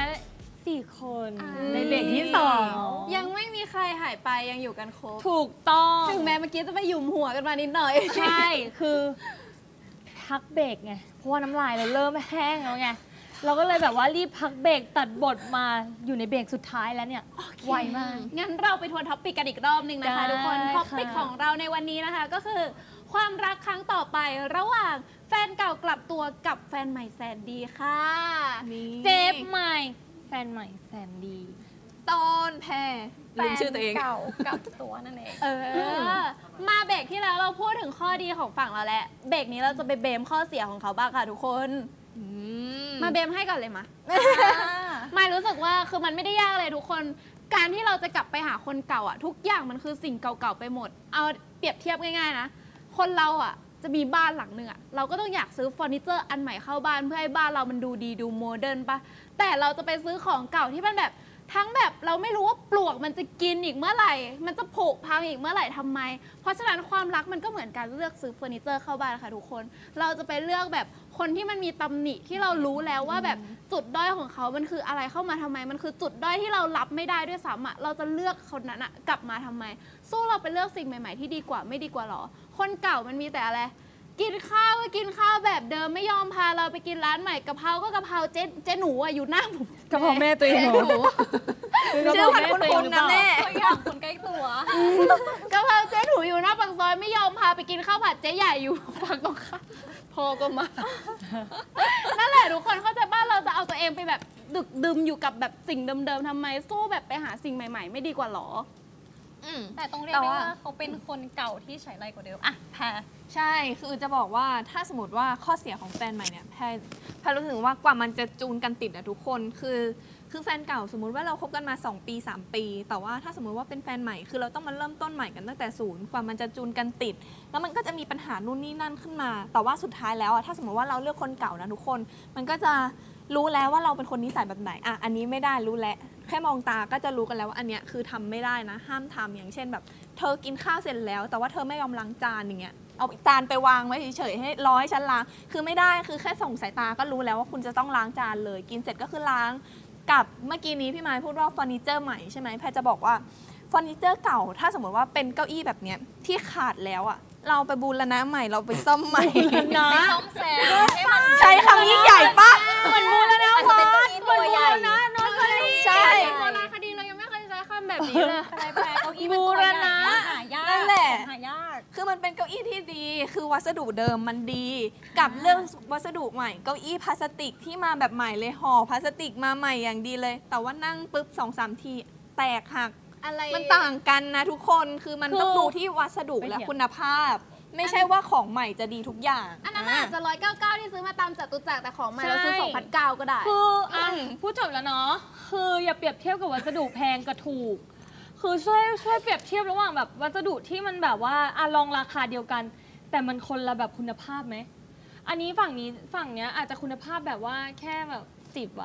4 คนในเบรกที่2 ยังไม่มีใครหายไปยังอยู่กันครบถูกต้องถึงแม้เมื่อกี้จะไปหยุมหัวกันมานิดหน่อยใช่คือพักเบรกไงเพราะว่าน้ำลายเราเริ่มแห้งแล้วไงเราก็เลยแบบว่ารีบพักเบรกตัดบทมาอยู่ในเบรกสุดท้ายแล้วเนี่ยไวมากงั้นเราไปทวนท็อปปิกกันอีกรอบหนึ่งนะคะได้ทุกคน ท็อปปิกค่ะของเราในวันนี้นะคะ ก็คือ ความรักครั้งต่อไประหว่างแฟนเก่ากลับตัวกับแฟนใหม่แสนดีค่ะเจฟใหม่แฟนใหม่แสนดีต้นแพรลืมชื่อตัวเองแฟนเก่ากับตัวนั่นเองมาเบรกที่แล้วเราพูดถึงข้อดีของฝั่งเราแล้วเบรกนี้เราจะไปเบมข้อเสียของเขาบ้างค่ะทุกคน มาเบมให้ก่อนเลยมา ไม่รู้สึกว่าคือมันไม่ได้ยากเลยทุกคน การที่เราจะกลับไปหาคนเก่าทุกอย่างมันคือสิ่งเก่าๆไปหมด เอาเปรียบเทียบง่ายๆนะ คนเราจะมีบ้านหลังหนึ่งเราก็ต้องอยากซื้อเฟอร์นิเจอร์อันใหม่เข้าบ้านเพื่อให้บ้านเรามันดูดีดูโมเดิร์นปะแต่เราจะไปซื้อของเก่าที่มันแบบทั้งแบบเราไม่รู้ว่าปลวกมันจะกินอีกเมื่อไหร่ มันจะผุพังอีกเมื่อไหร่ทำไม เพราะฉะนั้นความรักมันก็เหมือนการเลือกซื้อเฟอร์นิเจอร์เข้าบ้านค่ะทุกคน เราจะไปเลือกแบบคนที่มันมีตำหนิที่เรารู้แล้วว่าแบบจุดด้อยของเขามันคืออะไรเข้ามาทำไม มันคือจุดด้อยที่เรารับไม่ได้ด้วยซ้ำเราจะเลือกคนนั้นกลับมาทำไม สู้เราไปเลือกสิ่งใหม่ๆที่ดีกว่าไม่ดีกว่าหรอ คนเก่ามันมีแต่อะไร กินข้าวก็กินข้าวแบบเดิมไม่ยอมพาเราไปกินร้านใหม่กะเพราก็กะเพราเจ๊หนูอยู่หน้าผมกระเพาะแม่ตัวเองเหรอชื่อพันคุณนะแม่ตัวอย่างคนใกล้ตัวกะเพราเจ๊หนูอยู่หน้าปากซอยไม่ยอมพาไปกินข้าวผัดเจ๊ใหญ่อยู่ฝั่งตรงข้ามพอก็มา นั่นแหละทุกคนเข้าใจบ้านเราจะเอาตัวเองไปแบบดึกดึมอยู่กับแบบสิ่งเดิมๆทำไมสู้แบบไปหาสิ่งใหม่ ๆ ไม่ดีกว่าหรอแต่ต้องเรียกแต่ได้ว่าว่าเขาเป็นคนเก่าที่ใช้ไรกว่าเดิมอ่ะแพรใช่ คือจะบอกว่าถ้าสมมติว่าข้อเสียของแฟนใหม่เนี่ยแพรรู้สึกว่ากว่ามันจะจูนกันติดทุกคน คือแฟนเก่าสมมุติว่าเราคบกันมา2 ปี 3 ปี แต่ว่าถ้าสมมุติว่าเป็นแฟนใหม่ คือเราต้องมาเริ่มต้นใหม่กันตั้งแต่ศูนย์กว่ามันจะจูนกันติด แล้วมันก็จะมีปัญหานู่นนี่นั่นขึ้นมา แต่ว่าสุดท้ายแล้วถ้าสมมติว่าเราเลือกคนเก่านะทุกคน มันก็จะรู้แล้วว่าเราเป็นคนนิสัยแบบไหนอันนี้ไม่ได้รู้แล้วแค่มองตาก็จะรู้กันแล้วว่าอันเนี้ยคือทำไม่ได้นะห้ามทำอย่างเช่นแบบเธอกินข้าวเสร็จแล้ว แต่ว่าเธอไม่ยอมล้างจานอย่างเงี้ยเอาจานไปวางไว้เฉยๆให้รอให้ฉันล้างคือไม่ได้คือแค่ส่งสายตาก็รู้แล้วว่าคุณจะต้องล้างจานเลย กินเสร็จก็คือล้างกับเมื่อกี้นี้พี่ไม้พูดว่าเฟอร์นิเจอร์ใหม่ใช่ไหมแพรจะบอกว่าเฟอร์นิเจอร์เก่าถ้าสมมติว่าเป็นเก้าอี้แบบเนี้ยที่ขาดแล้วเราไปบูรณะใหม่เราไปซ่อมใหม่นะไปซ่อมแซมให้มันใช้คำยิ่งใหญ่ปะมันบูรณะอาจจะเป็นเก้าอี้ตัวใหญ่นะนอนเลยใช่โบราณคดีเรายังไม่เคยใช้คำแบบนี้เลยแพรเก้าอี้มันตัวใหญ่บูรณะหายากนั่นแหละหายากคือมันเป็นเก้าอี้ที่ดี คือวัสดุเดิมมันดี กับเรื่องวัสดุใหม่ เก้าอี้พลาสติกที่มาแบบใหม่เลยห่อพลาสติกมาใหม่อย่างดีเลย แต่ว่านั่งปุ๊บ2-3 ทีแตกหักอะไรมันต่างกันนะทุกคน คือมันต้องดูที่วัสดุและคุณภาพ ไม่ใช่ว่าของใหม่จะดีทุกอย่างอันนั้นอาจจะ199ที่ซื้อมาตามจตุจักรแต่ของใหม่เราซื้อ2,900ก็ได้คือพูดจบแล้วเนาะคืออย่าเปรียบเทียบกับวัสดุแพงกับถูก คือช่วยเปรียบเทียบระหว่างแบบวัสดุที่มันแบบว่าลองราคาเดียวกัน แต่มันคนละแบบคุณภาพไหมอันนี้ฝั่งเนี้ยอาจจะคุณภาพแบบว่าแค่แบบ10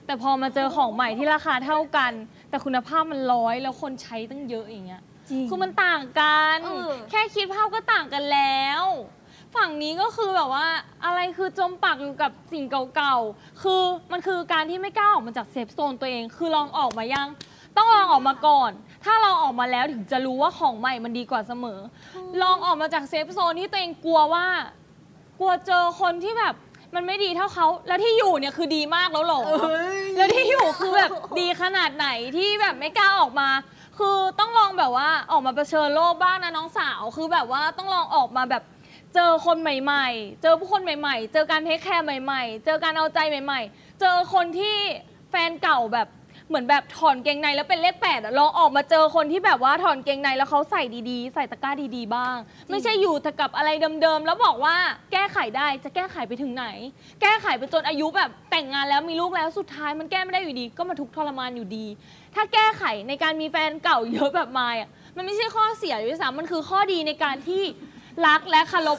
แต่พอมาเจอของใหม่ที่ราคาเท่ากัน แต่คุณภาพมัน100แล้วคนใช้ตั้งเยอะอย่างเงี้ยคือมันต่างกันแค่คิดภาพก็ต่างกันแล้วฝั่งนี้ก็คือแบบว่าอะไรคือจมปักอยู่กับสิ่งเก่าๆคือมันคือการที่ไม่กล้าออกมาจากเซฟโซนตัวเองคือลองออกมายังต้องลองออกมาก่อนถ้าลองออกมาแล้วถึงจะรู้ว่าของใหม่มันดีกว่าเสมอลองออกมาจากเซฟโซนที่ตัวเองกลัวเจอคนที่แบบมันไม่ดีเท่าเขาแล้วที่อยู่เนี่ยคือดีมากแล้วหรอแล้วที่อยู่คือแบบดีขนาดไหนที่แบบไม่กล้าออกมาคือต้องลองแบบว่าออกมาเผชิญโลกบ้างนะน้องสาวคือแบบว่าต้องลองออกมาแบบเจอคนใหม่ๆเจอผู้คนใหม่ๆเจอการเทคแคร์ใหม่ๆเจอการเอาใจใหม่ๆเจอคนที่แฟนเก่าแบบเหมือนแบบถอนเกงในแล้วเป็นเลข8ลองออกมาเจอคนที่แบบว่าถอนเกงในแล้วเขาใส่ดีๆใส่ตะกร้าดีๆบ้างไม่ใช่อยู่แต่กับอะไรเดิมๆแล้วบอกว่าแก้ไขได้จะแก้ไขไปถึงไหนแก้ไขไปจนอายุแบบแต่งงานแล้วมีลูกแล้วสุดท้ายมันแก้ไม่ได้อยู่ดีก็มาทุกข์ทรมานอยู่ดีถ้าแก้ไขในการมีแฟนเก่าเยอะแบบมายมันไม่ใช่ข้อเสียด้วยซ้ำมันคือข้อดีในการที่รักและเคารพ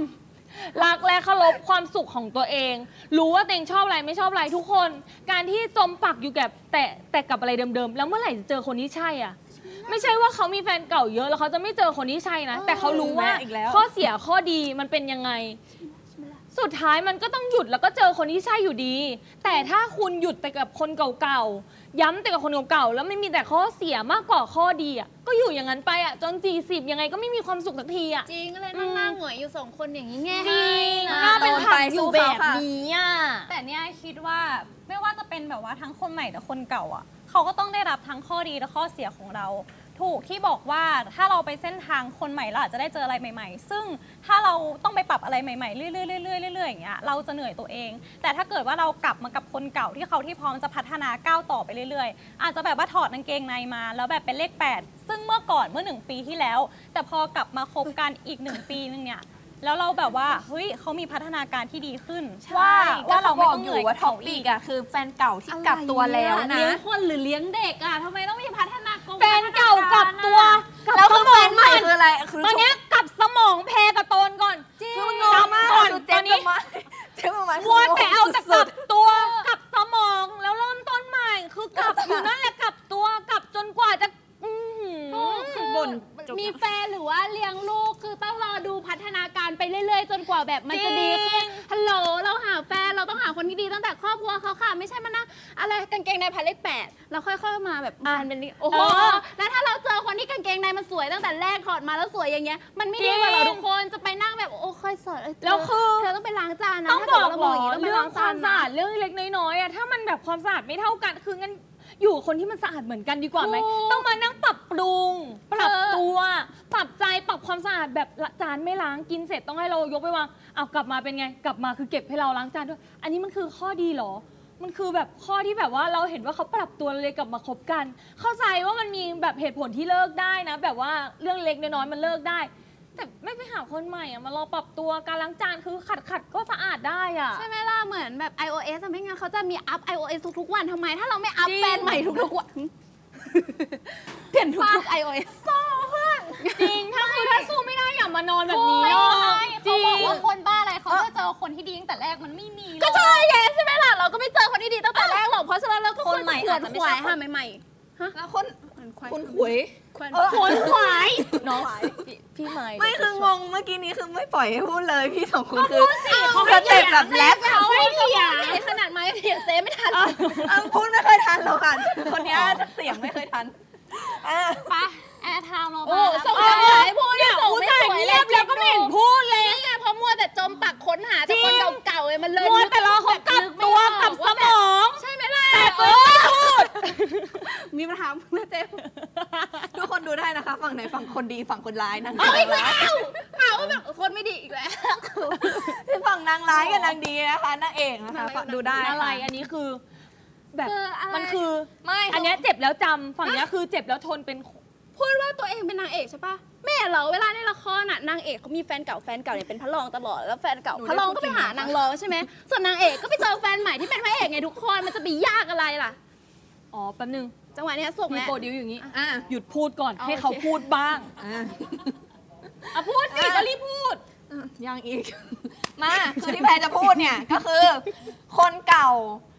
ความสุขของตัวเอง รู้ว่าตัวเองชอบอะไรไม่ชอบอะไรทุกคน การที่จมปักอยู่กับแต่กับอะไรเดิมๆแล้วเมื่อไหร่จะเจอคนที่ใช่อ่ะไม่ใช่ว่าเขามีแฟนเก่าเยอะแล้วเขาจะไม่เจอคนที่ใช่นะแต่เขารู้ว่าข้อเสียข้อดีมันเป็นยังไงสุดท้ายมันก็ต้องหยุดแล้วก็เจอคนที่ใช่อยู่ดี แต่ถ้าคุณหยุดแต่กับคนเก่าๆย้ำแต่กับคนเก่าๆแล้วไม่มีแต่ข้อเสียมากกว่าข้อดีอ่ะก็อยู่อย่างนั้นไปอ่ะจน40ยังไงก็ไม่มีความสุขสักทีอ่ะจริงก็เลยนั่งหน้าหงอยอยู่2คนอย่างนี้ไงจริงน่าเป็นผักอยู่แบบนี้อ่ะแต่เนี่ยคิดว่าไม่ว่าจะเป็นแบบว่าทั้งคนใหม่หรือคนเก่าอ่ะเขาก็ต้องได้รับทั้งข้อดีและข้อเสียของเราถูกที่บอกว่าถ้าเราไปเส้นทางคนใหม่เราอาจจะได้เจออะไรใหม่ๆซึ่งถ้าเราต้องไปปรับอะไรใหม่ๆเรื่อยๆเรื่อยๆอย่างเงี้ยเราจะเหนื่อยตัวเองแต่ถ้าเกิดว่าเรากลับมากับคนเก่าที่พร้อมจะพัฒนาก้าวต่อไปเรื่อยๆอาจจะแบบว่าถอดกางเกงในมาแล้วแบบเป็นเลข8ซึ่งเมื่อ1 ปีที่แล้วแต่พอกลับมาคบกันอีก1 ปีนึงเนี่ยแล้วเราแบบว่าเฮ้ยเขามีพัฒนาการที่ดีขึ้นว่าเราไม่ต้องเหนื่อยว่าท็อปปีกอะคือแฟนเก่าที่กลับตัวแล้วนะเลี้ยงคนหรือเลี้ยงเด็กอะทำไมต้องมีพัฒนาการแฟนเก่ากลับตัวแล้วคือแฟนใหม่คืออะไรคือตอนนี้กลับสมองแพรกับโตนก่อนคืองงมากตอนนี้เจ๊ประมาณมัวแต่เอาแต่กลับตัวกลับสมองแล้วเริ่มต้นใหม่คือกลับอยู่นั่นแหละกลับตัวกลับจนกว่าจะบ่นมีแฟนหรือว่าเลี้ยงลูกคือต้องรอดูพัฒนาการไปเรื่อยๆจนกว่าแบบมันจะดีขึ้นฮัลโหลเราหาแฟนเราต้องหาคนที่ดีตั้งแต่ครอบครัวเขาค่ะไม่ใช่มานะอะไรกางเกงในพันเลข8เราค่อยๆมาแบบมันเป็นโอ้โหแล้วถ้าเราเจอคนที่กางเกงในมันสวยตั้งแต่แรกถอดมาแล้วสวยอย่างเงี้ยมันไม่ดีกว่าเราทุกคนจะไปนั่งแบบโอ้ค่อยสอนแล้วคือเธอต้องไปล้างจานนะต้องบอกหรอเรื่องความสะอาดเรื่องเล็กน้อยๆอะถ้ามันแบบความสะอาดไม่เท่ากันคืองั้นอยู่คนที่มันสะอาดเหมือนกันดีกว่าไหมต้องมานั่งปรับปรุงปรับตัวปรับใจปรับความสะอาดแบบจานไม่ล้างกินเสร็จต้องให้เรายกไปวางเอากลับมาเป็นไงกลับมาคือเก็บให้เราล้างจานด้วยอันนี้มันคือข้อดีหรอมันคือแบบข้อที่แบบว่าเราเห็นว่าเขาปรับตัวเลยกลับมาคบกันเข้าใจว่ามันมีแบบเหตุผลที่เลิกได้นะแบบว่าเรื่องเล็กน้อยๆมันเลิกได้แต่ไม่ไปหาคนใหม่อะมารอปรับตัวการล้างจานคือขัดก็สะอาดได้อะใช่ไหมล่ะเหมือนแบบ iOS ไม่งั้นเขาจะมีอัพ iOS ทุกๆวันทำไมถ้าเราไม่อัพแฟนใหม่ทุกๆวันเปลี่ยนทุกๆ iOS จริงถ้าสู้ไม่ได้อย่ามานอนแบบนี้ไม่เนาะใช่เขาบอกว่าคนบ้าอะไรเขาจะเจอคนที่ดีตั้งแต่แรกมันไม่มีก็ใช่ไงใช่ไหมล่ะเราก็ไม่เจอคนที่ดีตั้งแต่แรกหรอกเพราะฉะนั้นเราก็ควรจะขวนขวายหาใหม่ๆฮะแล้วคนขวยคนขวายน้องพี่ไม้ไม่คืองงเมื่อกี้นี้คือไม่ปล่อยให้พูดเลยพี่2คนคือสเต็ปแบบแรปเขาไม่เถียงขนาดไม้เถียงเซไม่ทันพูดไม่เคยทันหรอกค่ะคนนี้เสียงไม่เคยทันไปแอร์ไทม์เราโอ้ส่งให้พูดเนี่ยพูดแต่เงียบแล้วก็ไม่เห็นพูดเลยไงเพราะมัวแต่จมปักค้นหาแต่คนเก่าๆเลยมันเลยมัวแต่รอเขากลับตัวกับสมองใช่ไหมล่ะแต่ไม่พูดมีปัญหาเพื่อเจ๊ทุกคนดูได้นะคะฝั่งไหนฝั่งคนดีฝั่งคนร้ายนางร้ายข่าวแบบคนไม่ดีอีกแล้วที่ฝั่งนางร้ายกับนางดีนะคะนางเอกนะคะดูได้อะไรอันนี้คือแบบมันคือไม่อันนี้เจ็บแล้วจำฝั่งนี้คือเจ็บแล้วทนเป็นพูดว่าตัวเองเป็นนางเอกใช่ปะแม่เราเวลาในละครน่ะนางเอกเขามีแฟนเก่าเนี่ยเป็นพระรองตลอดแล้วแฟนเก่าพระรองก็ไปหานางรองใช่ไหมส่วนนางเอกก็ไปเจอแฟนใหม่ที่เป็นพระเอกไงทุกคนมันจะไปยากอะไรล่ะอ๋อแป๊บนึงจังหวะนี้ส่งแล้วมีโปรดิวอย่างนี้หยุดพูดก่อนให้เขาพูดบ้างพูดสิจะรีบพูดยังอีกมาคือที่แพรจะพูดเนี่ยก็คือคนเก่า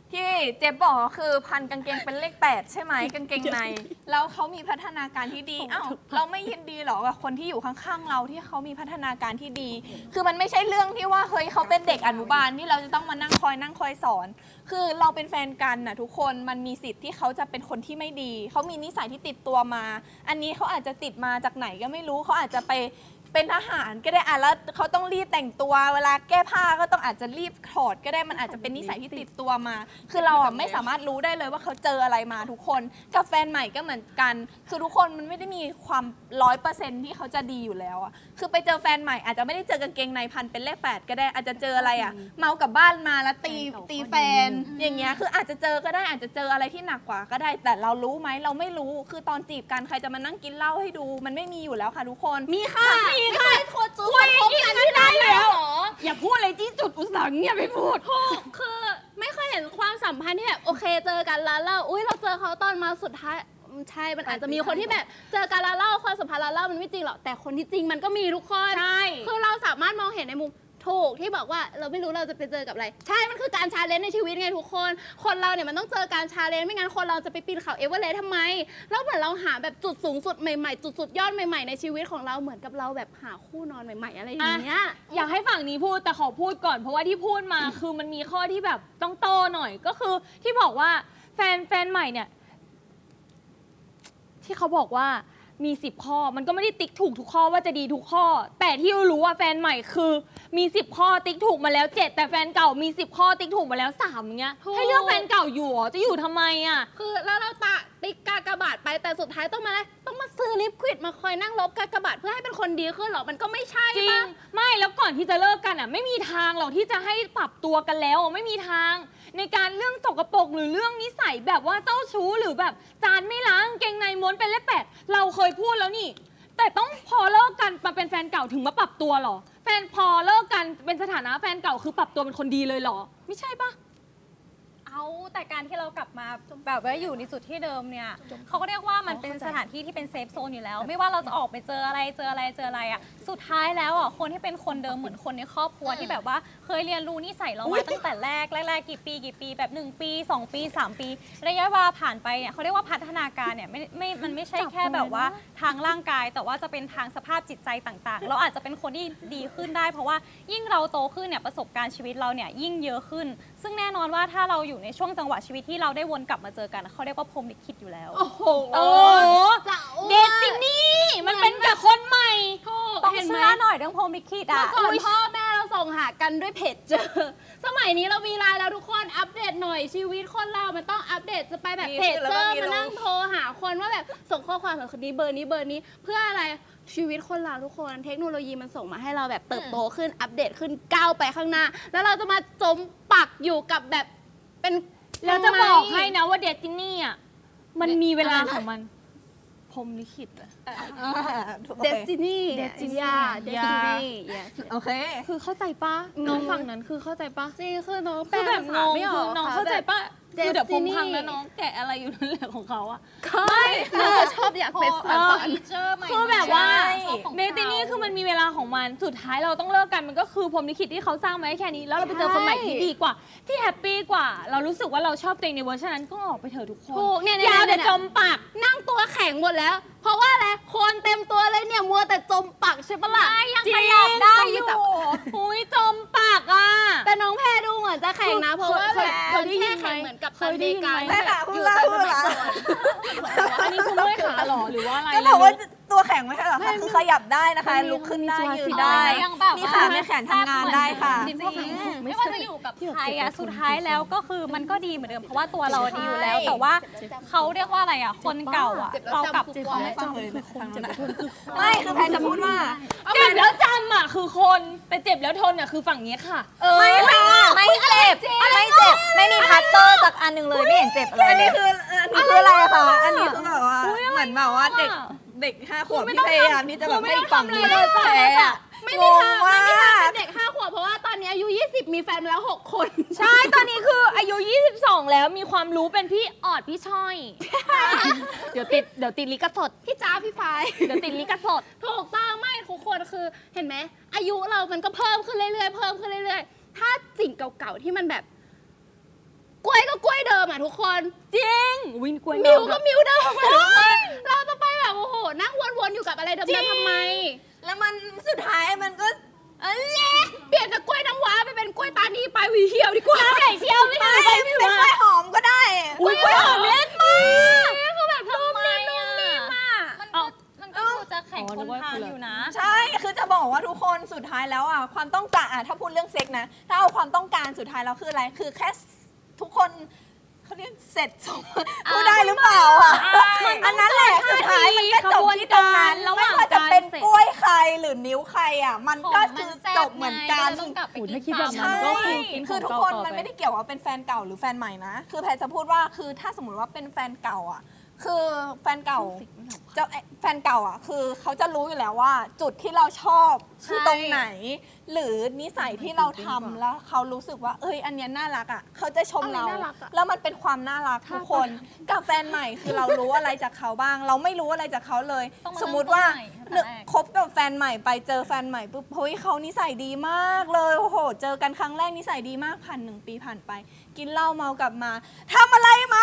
ที่เจ๊บอกก็คือพันกางเกงเป็นเลข 8 ใช่ไหมกางเกงในแล้วเขามีพัฒนาการที่ดีอ้าวเราไม่ยินดีหรอกับคนที่อยู่ข้างๆเราที่เขามีพัฒนาการที่ดี คือมันไม่ใช่เรื่องที่ว่าเฮ้ยเขาเป็นเด็กอนุบาลที่เราจะต้องมานั่งคอยสอน คือเราเป็นแฟนกันนะทุกคนมันมีสิทธิ์ที่เขาจะเป็นคนที่ไม่ดีเขามีนิสัยที่ติดตัวมา อันนี้เขาอาจจะติดมาจากไหนก็ไม่รู้เขาอาจจะไปเป็นทหารก็ได้แล้วเขาต้องรีบแต่งตัวเวลาแก้ผ้าก็ต้องอาจจะรีบถอดก็ได้มันอาจจะเป็นนิสัยที่ติดตัวมา คือเราไม่สามารถรู้ได้เลยว่าเขาเจออะไรมาทุกคนกับแฟนใหม่ก็เหมือนกันคือทุกคนมันไม่ได้มีความ100%ที่เขาจะดีอยู่แล้วอะคือไปเจอแฟนใหม่อาจจะไม่ได้เจอกางเกงในพันเป็นเลข 8ก็ได้อาจจะเจออะไรอะเมากลับบ้านมาแล้วตีแฟนอย่างเงี้ยคืออาจจะเจอก็ได้อาจจะเจออะไรที่หนักกว่าก็ได้แต่เรารู้ไหมเราไม่รู้คือตอนจีบกันใครจะมานั่งกินเหล้าให้ดูมันไม่มีอยู่แล้วค่ะทุกคนมีค่ะโคตรจุ๊บคบกันไม่ได้แล้วอย่าพูดอะไรที่จุดอุสังอย่าไปพูดคือไม่เคยเห็นความสัมพันธ์ที่แบบโอเคเจอกันแล้วเล่าอุ้ยเราเจอเขาตอนมาสุดท้ายใช่มันอาจจะมีคนที่แบบเจอกันแล้วเล่าความสัมพันธ์แล้วเล่ามันไม่จริงหรอกแต่คนที่จริงมันก็มีทุกคนใช่คือเราสามารถมองเห็นในมุมถูกที่บอกว่าเราไม่รู้เราจะไปเจอกับอะไรใช่มันคือการชาเลนจ์ในชีวิตไงทุกคนคนเราเนี่ยมันต้องเจอการชาเลนจ์ไม่งั้นคนเราจะไปปีนเขาเอเวอเรสต์ทำไมแล้วเหมือนเราหาแบบจุดสูงสุดใหม่ๆจุดสุดยอดใหม่ๆในชีวิตของเราเหมือนกับเราแบบหาคู่นอนใหม่ๆอะไรอย่างเงี้ยอยากให้ฝั่งนี้พูดแต่ขอพูดก่อนเพราะว่าที่พูดมา คือมันมีข้อที่แบบต้องโตหน่อยก็คือที่บอกว่าแฟนใหม่เนี่ยที่เขาบอกว่ามี10ข้อมันก็ไม่ได้ติ๊กถูกทุกข้อว่าจะดีทุกข้อแต่ที่รู้ว่าแฟนใหม่คือมี10ข้อติ๊กถูกมาแล้ว7แต่แฟนเก่ามี10ข้อติ๊กถูกมาแล้ว3อย่างเงี้ยให้เลือกแฟนเก่าอยู่หรอจะอยู่ทำไมอ่ะคือแล้วเราติ๊กกากบาทไปแต่สุดท้ายต้องมาซื้อลิปควิดมาคอยนั่งลบกากบาทเพื่อให้เป็นคนดีขึ้นหรอมันก็ไม่ใช่จริงไม่แล้วก่อนที่จะเลิกกันอ่ะไม่มีทางหรอกที่จะให้ปรับตัวกันแล้วไม่มีทางในการเรื่องสกปรกหรือเรื่องนิสัยแบบว่าเจ้าชู้หรือแบบจานไม่ล้างเกงในม้วนเป็นเลข 8เราเคยพูดแล้วนี่แต่ต้องพอเลิกกันมาเป็นแฟนเก่าถึงมาปรับตัวหรอแฟนพอเลิกกันเป็นสถานะแฟนเก่าคือปรับตัวเป็นคนดีเลยหรอไม่ใช่ปะแต่การที่เรากลับมาแบบว่าอยู่ในจุดที่เดิมเนี่ยเขาก็เรียกว่ามันเป็นสถานที่ที่เป็นเซฟโซนอยู่แล้วไม่ว่าเราจะออกไปเจออะไรอ่ะสุดท้ายแล้วอ่ะคนที่เป็นคนเดิมเหมือนคนในครอบครัวที่แบบว่าเคยเรียนรู้นิสัยเรามาตั้งแต่แรกกี่ปีแบบ1 ปี2 ปี3 ปีระยะเวลาผ่านไปเนี่ยเขาเรียกว่าพัฒนาการเนี่ยมันไม่ใช่แค่แบบว่าทางร่างกายแต่ว่าจะเป็นทางสภาพจิตใจต่างๆเราอาจจะเป็นคนที่ดีขึ้นได้เพราะว่ายิ่งเราโตขึ้นเนี่ยประสบการณ์ชีวิตเราเนี่ยยิ่งเยอะขึ้นซึ่งแน่นอนว่าถ้าเราอยู่ในช่วงจังหวะชีวิตที่เราได้วนกลับมาเจอกันเขาเรียกว่าพรหมลิขิตอยู่แล้วโอ้โหเดซินี่มันเป็นกับคนใหม่ต้องเชื่อหน่อยเรื่องพรหมลิขิตอ่ะก่อนพ่อแม่เราส่งหากันด้วยเพจเจอสมัยนี้เรามีไลน์แล้วทุกคนอัปเดตหน่อยชีวิตคนเรามันต้องอัปเดตจะไปแบบเพจเจอมานั่งโทรหาคนว่าแบบส่งข้อความแบบคนนี้เบอร์นี้เพื่ออะไรชีวิตคนเราทุกคนเทคโนโลยีมันส่งมาให้เราแบบเติบโตขึ้นอัปเดตขึ้นก้าวไปข้างหน้าแล้วเราจะมาจมปักอยู่กับแบบเป็นแล้วจะบอกให้นะว่าเดซินี่อ่ะมันมีเวลาของมันพรหมลิขิตอะเดซินี่โอเคคือเข้าใจปะน้องฝั่งนั้นคือเข้าใจปะจริงคือน้องแปลแบบงงไม่ออกน้องเข้าใจปะคือเดี๋ยวผมพังแล้วน้องแกะอะไรอยู่นั่นแหละของเขาอะไม่เราชอบอยากเป็นคือแบบว่าเดซินี่คือมันมีเวลาของมันสุดท้ายเราต้องเลิกกันมันก็คือพรหมลิขิตที่เขาสร้างมาให้แค่นี้แล้วเราไปเจอคนใหม่ที่ดีกว่าที่แฮปปี้กว่าเรารู้สึกว่าเราชอบตัวเองในเวอร์ชันนั้นก็ออกไปเถอะทุกคนอย่าจะจมปักนั่งตัวแข็งหมดแล้วเพราะว่าอะไรคนเต็มตัวเลยเนี่ยมัวแต่จมปักใช่ปะล่ะยังขยับได้อยู่อุ้ยจมปักอ่ะแต่น้องแพรดูเหมือนจะแข็งนะเพราะว่าเคยได้ยินไหมเหมือนกับตันเดกายอยู่แต่สมัยก่อนอันนี้คือไม่ขาหรอหรือว่าอะไรก็บอกว่าตัวแข็งไม่ใช่หรอคะคือขยับได้นะคะลุกขึ้นได้ยืนได้มีขาไม่แขนทำงานได้ค่ะไม่ว่าจะอยู่กับใครอะสุดท้ายแล้วก็คือมันก็ดีเหมือนเดิมเพราะว่าตัวเราดีอยู่แล้วแต่ว่าเขาเรียกว่าอะไรอะคนเก่าอะเรากับไม่ฟังเลยไม่คือแพนจะพูดว่าเจ็บแล้วจำอะคือคนแต่เจ็บแล้วทนอะคือฝั่งนี้ค่ะไม่ค่ะไม่เจ็บไม่มีพัตเตอร์สักอันนึงเลยไม่เห็นเจ็บอะไรอันนี้คืออะไรคะอันนี้คือแบบว่าเหมือนแบบว่าเด็ก5 ขวบที่พยายามที่จะแบบให้ฝั่งนี้แพ้ไม่มีทางเป็นเด็ก5 ขวบเพราะว่าตอนนี้อายุ20มีแฟนแล้ว6 คนใช่ตอนนี้คืออายุ22แล้วมีความรู้เป็นพี่ออดพี่ช่อยเดี๋ยวติดลิขสดพี่จ้าพี่ฝ่ายเดี๋ยวติดลิขสดถูกต้องไม่ทุกคนคือเห็นไหมอายุเรามันก็เพิ่มขึ้นเรื่อยๆถ้าสิ่งเก่าๆที่มันแบบกล้วยก็กล้วยเดิมทุกคนจริงวินกล้วยมิวก็มิวเดิมทุกคนเราจะไปแบบโอ้โหนั่งวนๆอยู่กับอะไรเดิมๆทำไมแล้วมันสุดท้ายมันก็เปลี่ยนจากกล้วยน้ำว้าไปเป็นกล้วยตานีปลายหวีเหี่ยวดีกว่าไก่เชี่ยวไม่ใช่เป็นกล้วยหอมก็ได้กล้วยหอมเล็กมากคือแบบนุ่มนิ่มมันก็ดูจะแข่งคนทานอยู่นะใช่คือจะบอกว่าทุกคนสุดท้ายแล้วอ่ะความต้องการถ้าพูดเรื่องเซ็กนะถ้าเอาความต้องการสุดท้ายแล้วคืออะไรคือแค่ทุกคนเขาเรียกเสร็จสมพูดได้หรือเปล่าอ่ะอันนั้นแหละสุดท้ายมันก็จบที่ตรงนั้นไม่ว่าจะเป็นกล้วยใครหรือนิ้วใครอ่ะมันก็คือจบเหมือนกันต้องกลับไปกินถ้าคิดแบบซ้ำนั้นก็คือคือทุกคนมันไม่ได้เกี่ยวว่าเป็นแฟนเก่าหรือแฟนใหม่นะคือแพรจะพูดว่าคือถ้าสมมติว่าเป็นแฟนเก่าอ่ะคือแฟนเก่าจะแฟนเก่าอ่ะคือเขาจะรู้อยู่แล้วว่าจุดที่เราชอบคือตรงไหน หรือนิสัยที่เราทำแล้วเขารู้สึกว่าเอ้ยอันเนี้ยน่ารักอ่ะเขาจะชมเรา แล้วมันเป็นความน่ารักทุกคนกับแฟนใหม่คือเรารู้อะไรจากเขาบ้าง เราไม่รู้อะไรจากเขาเลยต้องมาสมมุติว่าเริ่มต้นใหม่ตั้งแต่แรกคบกับแฟนใหม่ไปเจอแฟนใหม่ปุ๊บเฮ้ยเขานิสัยดีมากเลยโอ้โหเจอกันครั้งแรกนิสัยดีมากผ่าน1 ปีผ่านไป กินเหล้าเมากลับมาทำอะไรมา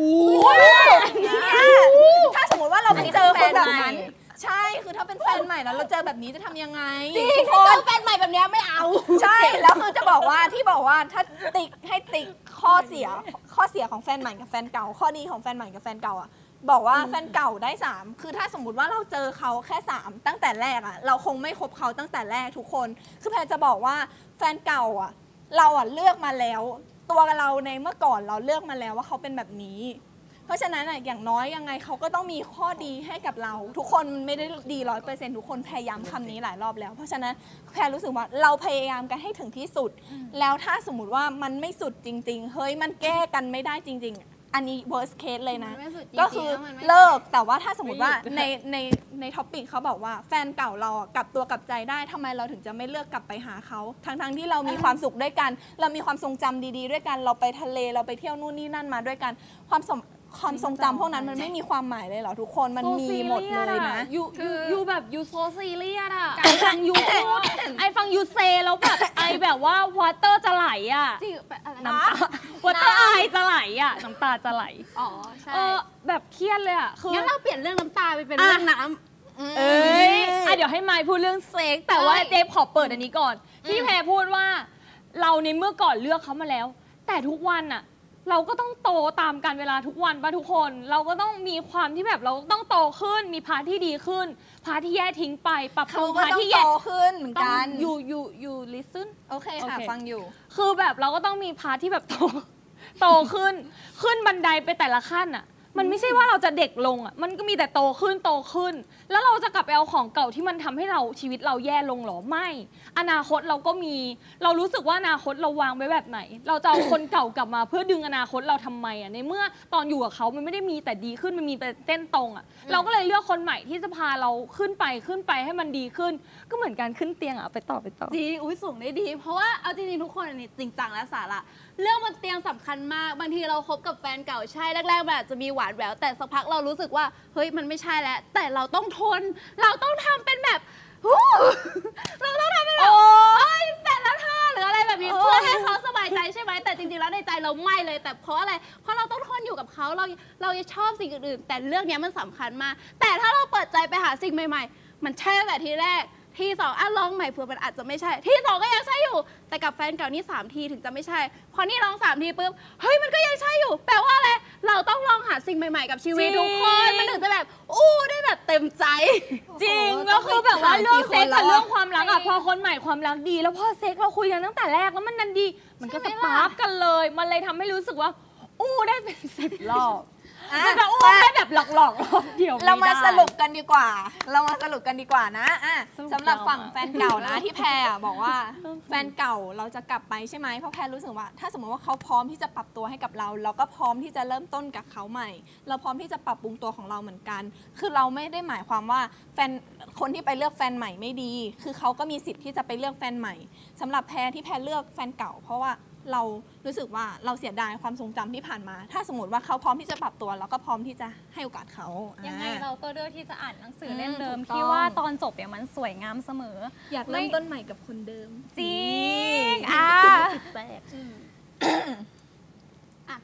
ถ้าสมมติว่าเราไปเจอคนแบบนั้นใช่คือถ้าเป็นแฟนใหม่แล้วเราเจอแบบนี้จะทำยังไงทุกคนแฟนใหม่แบบนี้ไม่เอาใช่แล้วคือจะบอกว่าที่บอกว่าถ้าติ๊กให้ติ๊กข้อเสียของแฟนใหม่กับแฟนเก่าข้อดีของแฟนใหม่กับแฟนเก่าอ่ะบอกว่าแฟนเก่าได้3คือถ้าสมมุติว่าเราเจอเขาแค่3ตั้งแต่แรกอ่ะเราคงไม่คบเขาตั้งแต่แรกทุกคนคือแพรจะบอกว่าแฟนเก่าอ่ะเราอ่ะเลือกมาแล้วตัวเราในเมื่อก่อนเราเลือกมาแล้วว่าเขาเป็นแบบนี้เพราะฉะนั้นอย่างน้อยยังไงเขาก็ต้องมีข้อดีให้กับเราทุกคนไม่ได้ดี100%ทุกคนพยายามคำนี้หลายรอบแล้วเพราะฉะนั้นแพรรู้สึกว่าเราพยายามกันให้ถึงที่สุดแล้วถ้าสมมุติว่ามันไม่สุดจริงๆเฮ้ยมันแก้กันไม่ได้จริงๆอันนี้ worst case เลยนะมันไม่สุดจริงๆก็คือแล้วมันไม่เลิกแต่ว่าถ้าสมมติว่าในท็อปิกเขาบอกว่าแฟนเก่าเรากลับตัวกลับใจได้ทำไมเราถึงจะไม่เลือกกลับไปหาเขาทั้งที่เรามีความสุขด้วยกัน เรามีความทรงจำดีๆด้วยกันเราไปทะเลเราไปเที่ยวนู่นนี่นั่นมาด้วยกันความทรงจำพวกนั้นมันไม่มีความหมายเลยเหรอทุกคนมันมีหมดเลยนะยูแบบยูโซซีเรียสอ่ะไอฟังยูพูดไอฟังยูเซแล้วแบบไอแบบว่าวอเตอร์จะไหลอ่ะจริงอะไรน้ำตาวอเตอร์ไอจะไหลอ่ะน้ำตาจะไหลอ๋อใช่แบบเครียดเลยอ่ะคืองั้นเราเปลี่ยนเรื่องน้ำตาไปเป็นเรื่องน้ำเอ้ยเดี๋ยวให้ไมค์พูดเรื่องเซ็กแต่ว่าเจฟขอเปิดอันนี้ก่อนที่แพรพูดว่าเราในเมื่อก่อนเลือกเขามาแล้ว แต่ทุกวันอ่ะเราก็ต้องโตตามกาลเวลาทุกวันป่ะทุกคนเราก็ต้องมีความที่แบบเราต้องโตขึ้นมีพาร์ทที่ดีขึ้นพาร์ทที่แย่ทิ้งไปปรับปเขารุงก็พาร์ทต้องที่โตแย่ขึ้นเหมือนกันยูลิซึนโอเคค่ะโอเคฟังอยู่คือแบบเราก็ต้องมีพาร์ทที่แบบโตขึ้นบันไดไปแต่ละขั้นอ่ะมันไม่ใช่ว่าเราจะเด็กลงอ่ะมันก็มีแต่โตขึ้นแล้วเราจะกลับไปเอาของเก่าที่มันทำให้เราชีวิตเราแย่ลงหรอไม่อนาคตเราก็มีเรารู้สึกว่าอนาคตเราวางไว้แบบไหน เราจะเอาคนเก่ากลับมาเพื่อดึงอนาคตเราทำไมอ่ะในเมื่อตอนอยู่กับเขามันไม่ได้มีแต่ดีขึ้นมันมีแต่เต้นตรงอ่ะเราก็เลยเลือกคนใหม่ที่จะพาเราขึ้นไปให้มันดีขึ้น ก็เหมือนการขึ้นเตียงอ่ะไปต่อจริงอุ้ยสูงได้ดี เพราะว่าเอาจริงๆทุกคนอันนี้จริงจังและสาระเรื่องบนเตียงสำคัญมากบางทีเราคบกับแฟนเก่าใช่แรกๆมันอาจจะมีหวานแหววแต่สักพักเรารู้สึกว่าเฮ้ยมันไม่ใช่แล้วแต่เราต้องทนเราต้องทำเป็นแบบเราต้องทำเป็นแบบเอ้ยเสร็จแล้วเธอหรืออะไรแบบนี้เพื่อให้เขาสบายใจใช่ไหมแต่จริงๆแล้วในใจเราไม่เลยแต่เพราะอะไรเพราะเราต้องทนอยู่กับเขาเราจะชอบสิ่งอื่นๆแต่เรื่องนี้มันสำคัญมากแต่ถ้าเราเปิดใจไปหาสิ่งใหม่ๆมันใช่แต่ทีแรกที่2ลองใหม่เผื่อมันอาจจะไม่ใช่ที่2ก็ยังใช่อยู่แต่กับแฟนเก่านี่3ทีถึงจะไม่ใช่พอนี่ลอง3ทีปุ๊บเฮ้ยมันก็ยังใช่อยู่แปลว่าอะไรเราต้องลองหาสิ่งใหม่ๆกับชีวิตทุกคนมันถึงจะแบบอู้ได้แบบเต็มใจจริงก็คือแบบว่าเรื่องเซ็กกับเรื่องความรักอะพอคนใหม่ความรักดี แล้วพอเซ็กเราคุยกันตั้งแต่แรกแล้วมันนันดี มันก็สปาร์กกันเลย มันเลยทำให้รู้สึกว่าอู้ได้เป็น10 รอบมันจะอู้ได้แบบหลอกรอบเดียวเรามาไได้สรุปกันดีกว่านะสำหรับฝั่งแฟนเก่านะที่แพรบอกว่าแฟนเก่าเราจะกลับไปใช่ไหมเพราะแพรรู้สึกว่าถ้าสมมติว่าเขาพร้อมที่จะปรับตัวให้กับเราเราก็พร้อมที่จะเริ่มต้นกับเขาใหม่ เราพร้อมที่จะปรับปรุงตัวของเราเหมือนกัน คือเราไม่ได้หมายความว่าแฟนคนที่ไปเลือกแฟนใหม่ไม่ดี คือเขาก็มีสิทธิ์ที่จะไปเลือกแฟนใหม่สำหรับแพรที่แพรเลือกแฟนเก่าเพราะว่าเรารู้สึกว่าเราเสียดายความทรงจำที่ผ่านมา ถ้าสมมติว่าเขาพร้อมที่จะปรับตัวเราก็พร้อมที่จะให้โอกาสเขายังไงเราก็เลือกที่จะอ่านหนังสือเล่มถูเดิมกต้องที่ว่าตอนจบเนี่ยมันสวยงามเสมออยากเริ่มต้นใหม่กับคนเดิมจริง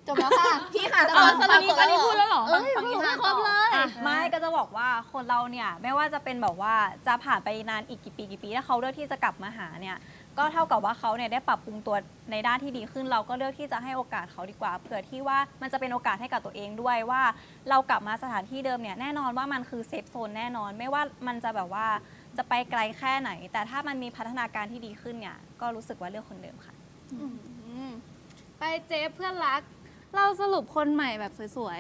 จบแล้วค่ะพี่ค่ะจะสรุปอันนี้พูดแล้วเหรอฟังนิทานครบเลยไม่ก็จะบอกว่าคนเราเนี่ยไม่ว่าจะเป็นแบบว่าจะผ่านไปนานอีกกี่ปีถ้าเขาเลือกที่จะกลับมาหาเนี่ยก็เท่ากับว่าเขาเนี่ยได้ปรับปรุงตัวในด้านที่ดีขึ้นเราก็เลือกที่จะให้โอกาสเขาดีกว่าเผื่อที่ว่ามันจะเป็นโอกาสให้กับตัวเองด้วยว่าเรากลับมาสถานที่เดิมเนี่ยแน่นอนว่ามันคือเซฟโซนแน่นอนไม่ว่ามันจะแบบว่าจะไปไกลแค่ไหน แต่ถ้ามันมีพัฒนาการที่ดีขึ้นเนี่ยก็รู้สึกว่าเลือกคนเดิมค่ะไปเจ๊เพื่อนรัก เราสรุปคนใหม่แบบสวย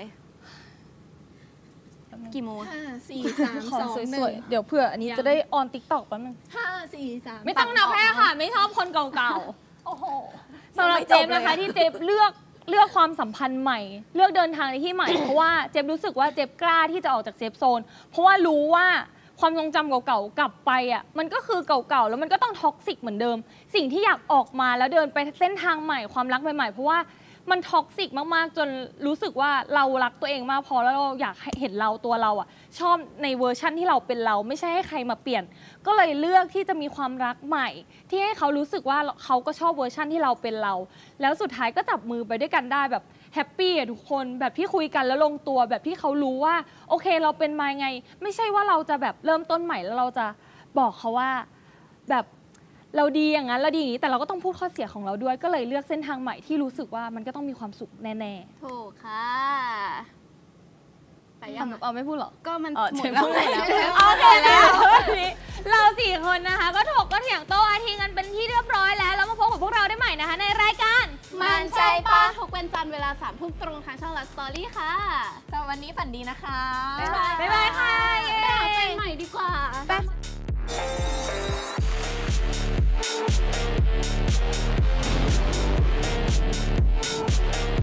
ๆ กี่โมงขอสวยๆเดี๋ยวเผื่ออันนี้จะได้ออนติ๊กต็อกแป๊บนึง 5 4 3 ไม่ต้องนับให้ค่ะ ไม่ชอบคนเก่าๆโอ้โหสำหรับเจฟนะคะที่เจฟเลือกความสัมพันธ์ใหม่ เลือกเดินทางในที่ใหม่ เพราะว่าเจฟรู้สึกว่าเจฟกล้าที่จะออกจากเซฟโซน เพราะว่ารู้ว่าความทรงจำเก่าๆกลับไปอ่ะมันก็คือเก่าๆแล้วมันก็ต้องท็อกซิกเหมือนเดิม สิ่งที่อยากออกมาแล้วเดินไปเส้นทางใหม่ความรักใหม่ๆเพราะว่ามันท็อกซิกมากๆจนรู้สึกว่าเรารักตัวเองมากพอแล้วเราอยากเห็นเราตัวเราอ่ะชอบในเวอร์ชั่นที่เราเป็นเราไม่ใช่ให้ใครมาเปลี่ยน ก็เลยเลือกที่จะมีความรักใหม่ ที่ให้เขารู้สึกว่าเขาก็ชอบเวอร์ชั่นที่เราเป็นเรา แล้วสุดท้ายก็จับมือไปด้วยกันได้แบบแฮปปี้อะทุกคนแบบที่คุยกันแล้วลงตัวแบบที่เขารู้ว่าโอเคเราเป็นมาไง ไม่ใช่ว่าเราจะแบบเริ่มต้นใหม่แล้วเราจะบอกเขาว่าแบบเราดีอย่างนั้นเราดีอย่างนี้แต่เราก็ต้องพูดข้อเสียของเราด้วยก็เลยเลือกเส้นทางใหม่ที่รู้สึกว่ามันก็ต้องมีความสุขแน่ๆถูกค่ะ ไปยังเอาไม่พูดหรอก็มันอ๋อหมเจ็ดบแล้วโอเคแล้ววันนี้เรา4 คนนะคะ ก็ถกก็เถียงโต้อาทีกันเป็นที่เรียบร้อยแล้วแล้วมาพบกับพวกเราได้ใหม่นะคะ ในรายการมันใช่ปะทุกวันจันทร์เวลา 3 ทุ่มตรงทางช่องลักสตอรี่ค่ะแต่วันนี้ฝันดีนะคะบ๊ายบายบ๊ายบายค่ะไปหาแฟนใหม่ดีกว่า